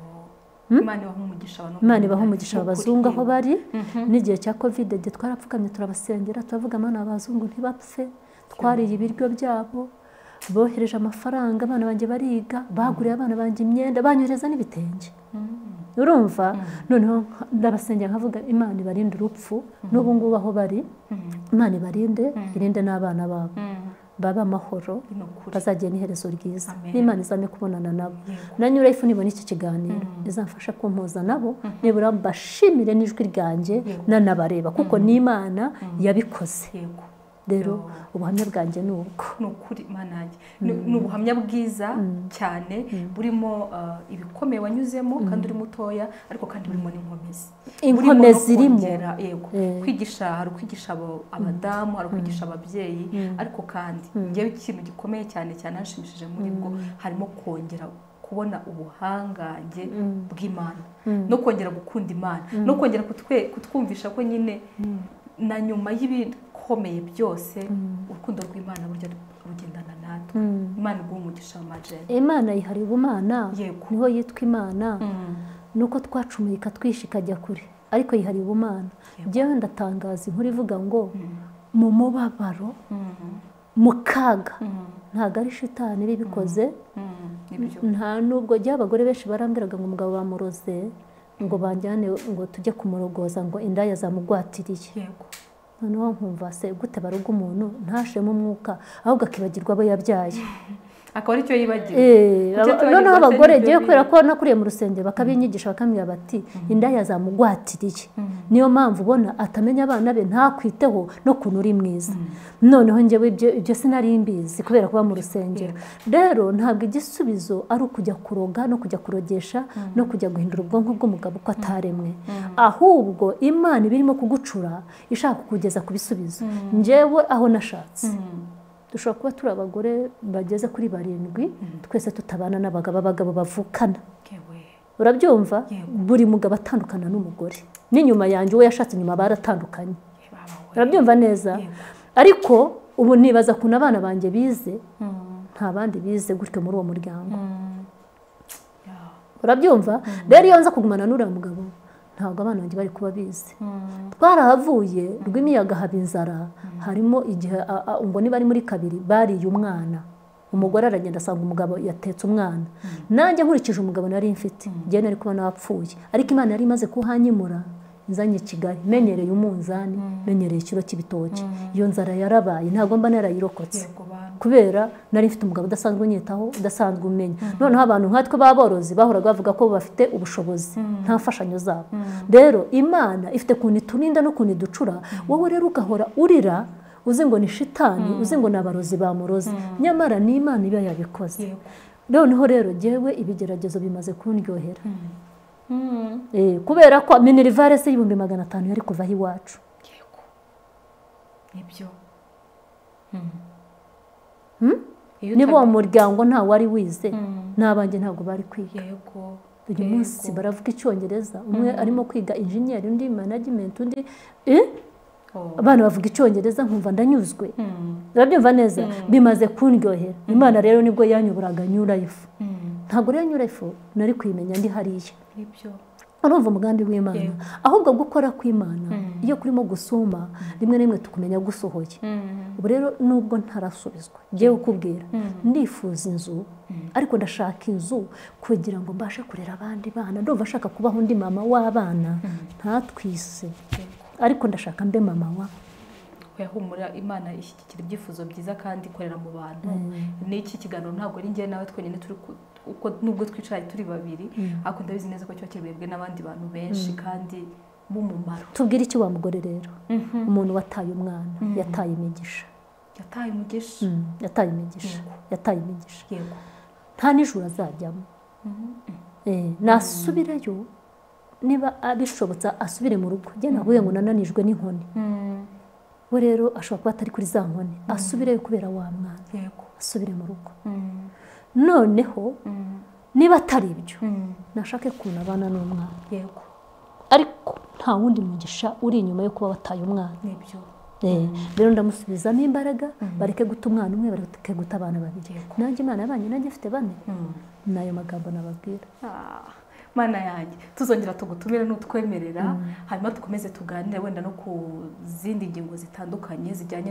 [SPEAKER 1] Imana ibaha umugisha abazungu aho bari n'igihe cya covid twarapfukamye turabasengera turavuga amana abazungu ntibapfe twariye ibiryo byabo bohereje amafaranga abana banjye bariga baguriye abana banjye imyenda banyohereza n'ibitenge urumva noneho ndabasengera nkavuga Imana ibarinde urupfu n'ubu ngubu aho bari Imana ibarinde irinde n'abana babo baba amahoro bazagiye n'iherezo ryiza n'Imana izame kubonana nabo na nyurayifu nibona iki kiganiro izamfasha kumpuza nabo nibura mbashimire n'ijwi ryanjye nanabareba kuko n'Imana yabikoze rero ubuhamya bwanjye ni ubwo
[SPEAKER 2] ni ukuri manange ni ubuhamya bwiza cyane burimo ibikomeye wanyuzemo kandi uri mutoya ariko kandi burimo n'inkomezi
[SPEAKER 1] inkomezi zirimo
[SPEAKER 2] kwigisha hari kwigisha abadamu hari kwigisha ababyeyi ariko kandi ngewe ikintu gikomeye cyane cyane anshimishije muri bwo harimo kongera kubona ubuhangange bw'Imana no kongera gukunda Imana no kongera kutwumvisha ko nyine na nyuma y'ibindi komeye byose urukundo rw'Imana buryo rugendana natwe Imana iguha umugisha amajene
[SPEAKER 1] Imana yihari ubumana niho yitwa Imana nuko twacumuye ikatwisha ikajya kure ariko yihari ubumana jewe ndatangaza inkuru ivuga ngo mu mubabaro mu kaga ntago ari shitani bibikoze nta nubwo jya abagore benshi barambiraga ngo umugabo bamuroze ngo banjyane ngo tujye kumurogoza ngo indaya zamugwatiriye noneho nkumva se gute baruga umuntu ntashemo umwuka ahubwo akibagirwa abo yabyaye
[SPEAKER 2] akaba ari cyo yibagiwe
[SPEAKER 1] noneho abagore giye kwera ko nakuriye mu rusengero bakabinyigisha bakambwira bati indaya zamugwatiriye niyo mpamvu ubona atamenya abana be ntakwiteho no kuntu uri mwiza noneho njyewe ibyo ibyo sinari mbizi kubera kuba mu rusengero rero ntabwo igisubizo ari ukujya kuroga no kujya kurogesha no kujya guhindura ubwonko bw'umugabo uko ataremwe ahubwo Imana ibirimo kugucura ishaka kugeza ku bisubizo njyewe aho nashatse dushobora kuba turi abagore bageze kuri barindwi twese tutabana n'abagabo abagabo bavukana urabyumva buri mugabo atandukana n'umugore n'inyuma yanjye uwo yashatse nyuma baratandukanye urabyumva neza ariko ubu nibaza kuna abana banjye bize nta bandi bize gutyo muri uwo muryango urabyumva rero iyo nza kugumana n'uriya mugabo ntabwo abana banjye bari kuba bize twarahavuye rw'imiyaga haba inzara harimo igihe ngo niba ari muri kabiri bariye umwana umugore aragenda asanga umugabo yatetse umwana nanjye nkurikije umugabo nari mfite njye nari kuba napfuye ariko Imana yari imaze kuhanyimura nzanye Kigali menyereye umunzani menyereye ikiro cy'ibitoki iyo nzara yarabaye ntabwo mba narayirokotse kubera nari mfite umugabo udasanzwe unyitaho udasanzwe umenya noneho abantu nkatwe baborozi bahoraga bavuga ko bafite ubushobozi nta mfashanyo zabo rero Imana ifite kuntu iturinda no kuntu iducura wowe rero ugahora urira uzi ngo ni shitani uzi ngo nabarozi bamuroze nyamara ni Imana iba yabikoze noneho rero jewe ibigeragezo bimaze kundyohera eh kubera ko minerivare se y'ibihumbi magana atanu yari kuva iwacu
[SPEAKER 2] yego nibyo
[SPEAKER 1] nibo mu muryango nta wari wize n'abanje ntabwo bari kwiga
[SPEAKER 2] yego
[SPEAKER 1] uyu munsi baravuga icyongereza umwe arimo kwiga engineer undi management undi eh abana bavuga icyongereza nkumva ndanyuzwe urabyumva neza bimaze kundyohera Imana rero nibwo yanyuburaga nyurayifu ntabwo rero nyurayifu nari kwimenya ndi hariya
[SPEAKER 2] nibyo
[SPEAKER 1] urumva umugambi w'Imana ahubwo gukora kw'Imana iyo kurimo gusuma rimwe rimwe tukumenya gusohoye ubu rero nubwo ntarasubizwa ngiye ukubwira ndifuza inzu ariko ndashaka inzu kugira ngo mbashe kurera abandi bana ndumva ashaka kubaho undi mama w'abana ntatwise ariko ndashaka mbe mama wa
[SPEAKER 2] humura Imana ishyigikira ibyifuzo byiza kandi ikorera mu bantu n'iki kiganiro ntabwo ari njye nawe twenyine turi uko nubwo twicaye turi babiri ariko ndabizi neza ko cyo kirebwe n'abandi bantu benshi kandi b'umumaro.
[SPEAKER 1] Tubwire iki wa mugore rero umuntu wataye umwana yataye imigisha
[SPEAKER 2] yataye umugisha
[SPEAKER 1] yataye imigisha yataye imigisha
[SPEAKER 2] yego
[SPEAKER 1] nta nijoro azajyamo eh nasubirayo niba abishobotse asubire mu rugo njye nahuye ngo nananijwe n'inkoni we rero ashobora kuba atari kuri za nkoni asubireyo kubera wa mwana
[SPEAKER 2] yego
[SPEAKER 1] asubire mu rugo noneho niba atari ibyo nashake kuna abana n'umwana
[SPEAKER 2] yego
[SPEAKER 1] ariko nta wundi mugisha uri inyuma yo kuba wataye umwana
[SPEAKER 2] nibyo
[SPEAKER 1] eh rero ndamusubizamo imbaraga bareke guta umwana umwe bareke guta abana babiri nanjye Imana yabanye nanjye mfite bane nayo magambo nababwira.
[SPEAKER 2] Mana yanjye tuzongera tugutumira n'utwemerera hanyuma dukomeze tuganire wenda no ku zindi ngingo zitandukanye zijyanye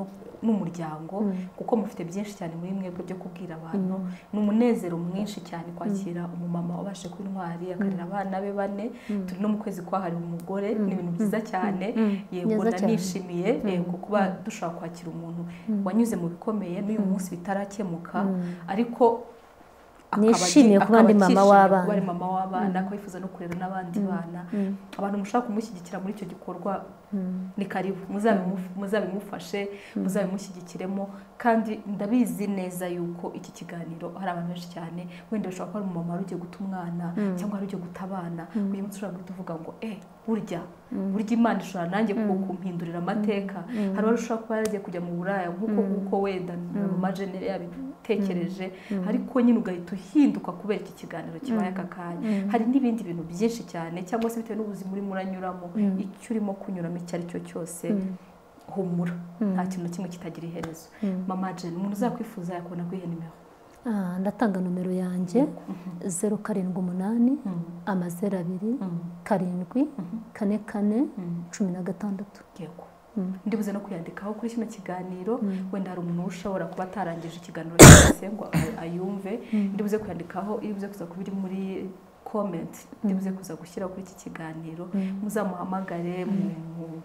[SPEAKER 2] n'umuryango kuko mufite byinshi cyane muri mwebwe byo kubwira abantu n'umunezero mwinshi cyane kwakira umumama wabashe ku intwari akarera abana be bane turi no mu kwezi kwahariwe umugore ni ibintu byiza cyane yego ndanishimiye yego kuba dushaka kwakira umuntu wanyuze mu bikomeye n'uyu munsi bitarakemuka ariko
[SPEAKER 1] nishimiye kuba ndi mama w'abana
[SPEAKER 2] bari mama w'abana ko yifuza no kurera n'abandi bana abantu mushaka kumushyigikira muri icyo gikorwa ni karibu muzabimufashe muzabimushyigikiremo kandi ndabizi neza yuko iki kiganiro hari abantu benshi cyane wenda bashobora kuba ari umumama ugiye guta umwana cyangwa ari ugiye guta abana uyu munsi ushobora guhita uvuga ngo eh burya burya Imana ishobora nanjye kumpindurira amateka hari wari ushobora kuba yaragiye kujya mu buraya nk'uko nk'uko wenda mama Jenere yabitekereje ariko nyine ugahita uhinduka kubera iki kiganiro kibaye aka kanya hari n'ibindi bintu byinshi cyane cyangwa se bitewe n'ubuzima urimo uranyuramo icyo urimo kunyuramo icyo ari cyo cyose humura nta kintu kimwe kitagira iherezo. Mama Jenere umuntu uzakwifuza yakubona kwihe nimero?
[SPEAKER 1] Ah ndatanga numero yanjye zero karindwi umunani amazero abiri karindwi kane kane cumi na gatandatu.
[SPEAKER 2] Yego ndibuze no kuyandikaho kuri kino kiganiro wenda hari umuntu ushobora kuba atarangije ikiganiro cyose ngo ayumve ndibuze kuyandikaho iribuze kuza kubiri muri comment ndibuze kuza gushyira kuri iki kiganiro muzamuhamagare mu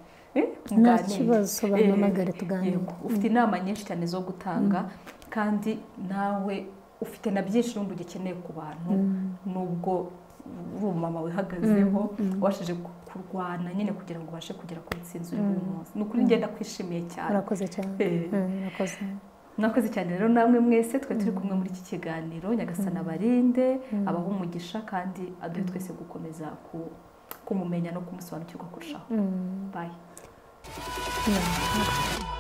[SPEAKER 1] nta kibazo bahamagare tuganire.
[SPEAKER 2] Ufite inama nyinshi cyane zo gutanga kandi nawe ufite na byinshi n'undi ugikeneye ku bantu nubwo uri umumama wihagazeho washije kurwana nyine kugira ngo ubashe kugera ku ntsinzi uyu munsi ni ukuri ngenda kwishimiye cyane.
[SPEAKER 1] Urakoze cyane urakoze
[SPEAKER 2] mwakoze cyane rero namwe mwese twe turi kumwe muri iki kiganiro Nyagasana abarinde abaho umugisha kandi aduhe twese gukomeza kumumenya no kumusobanukirwa kurushaho. Bye.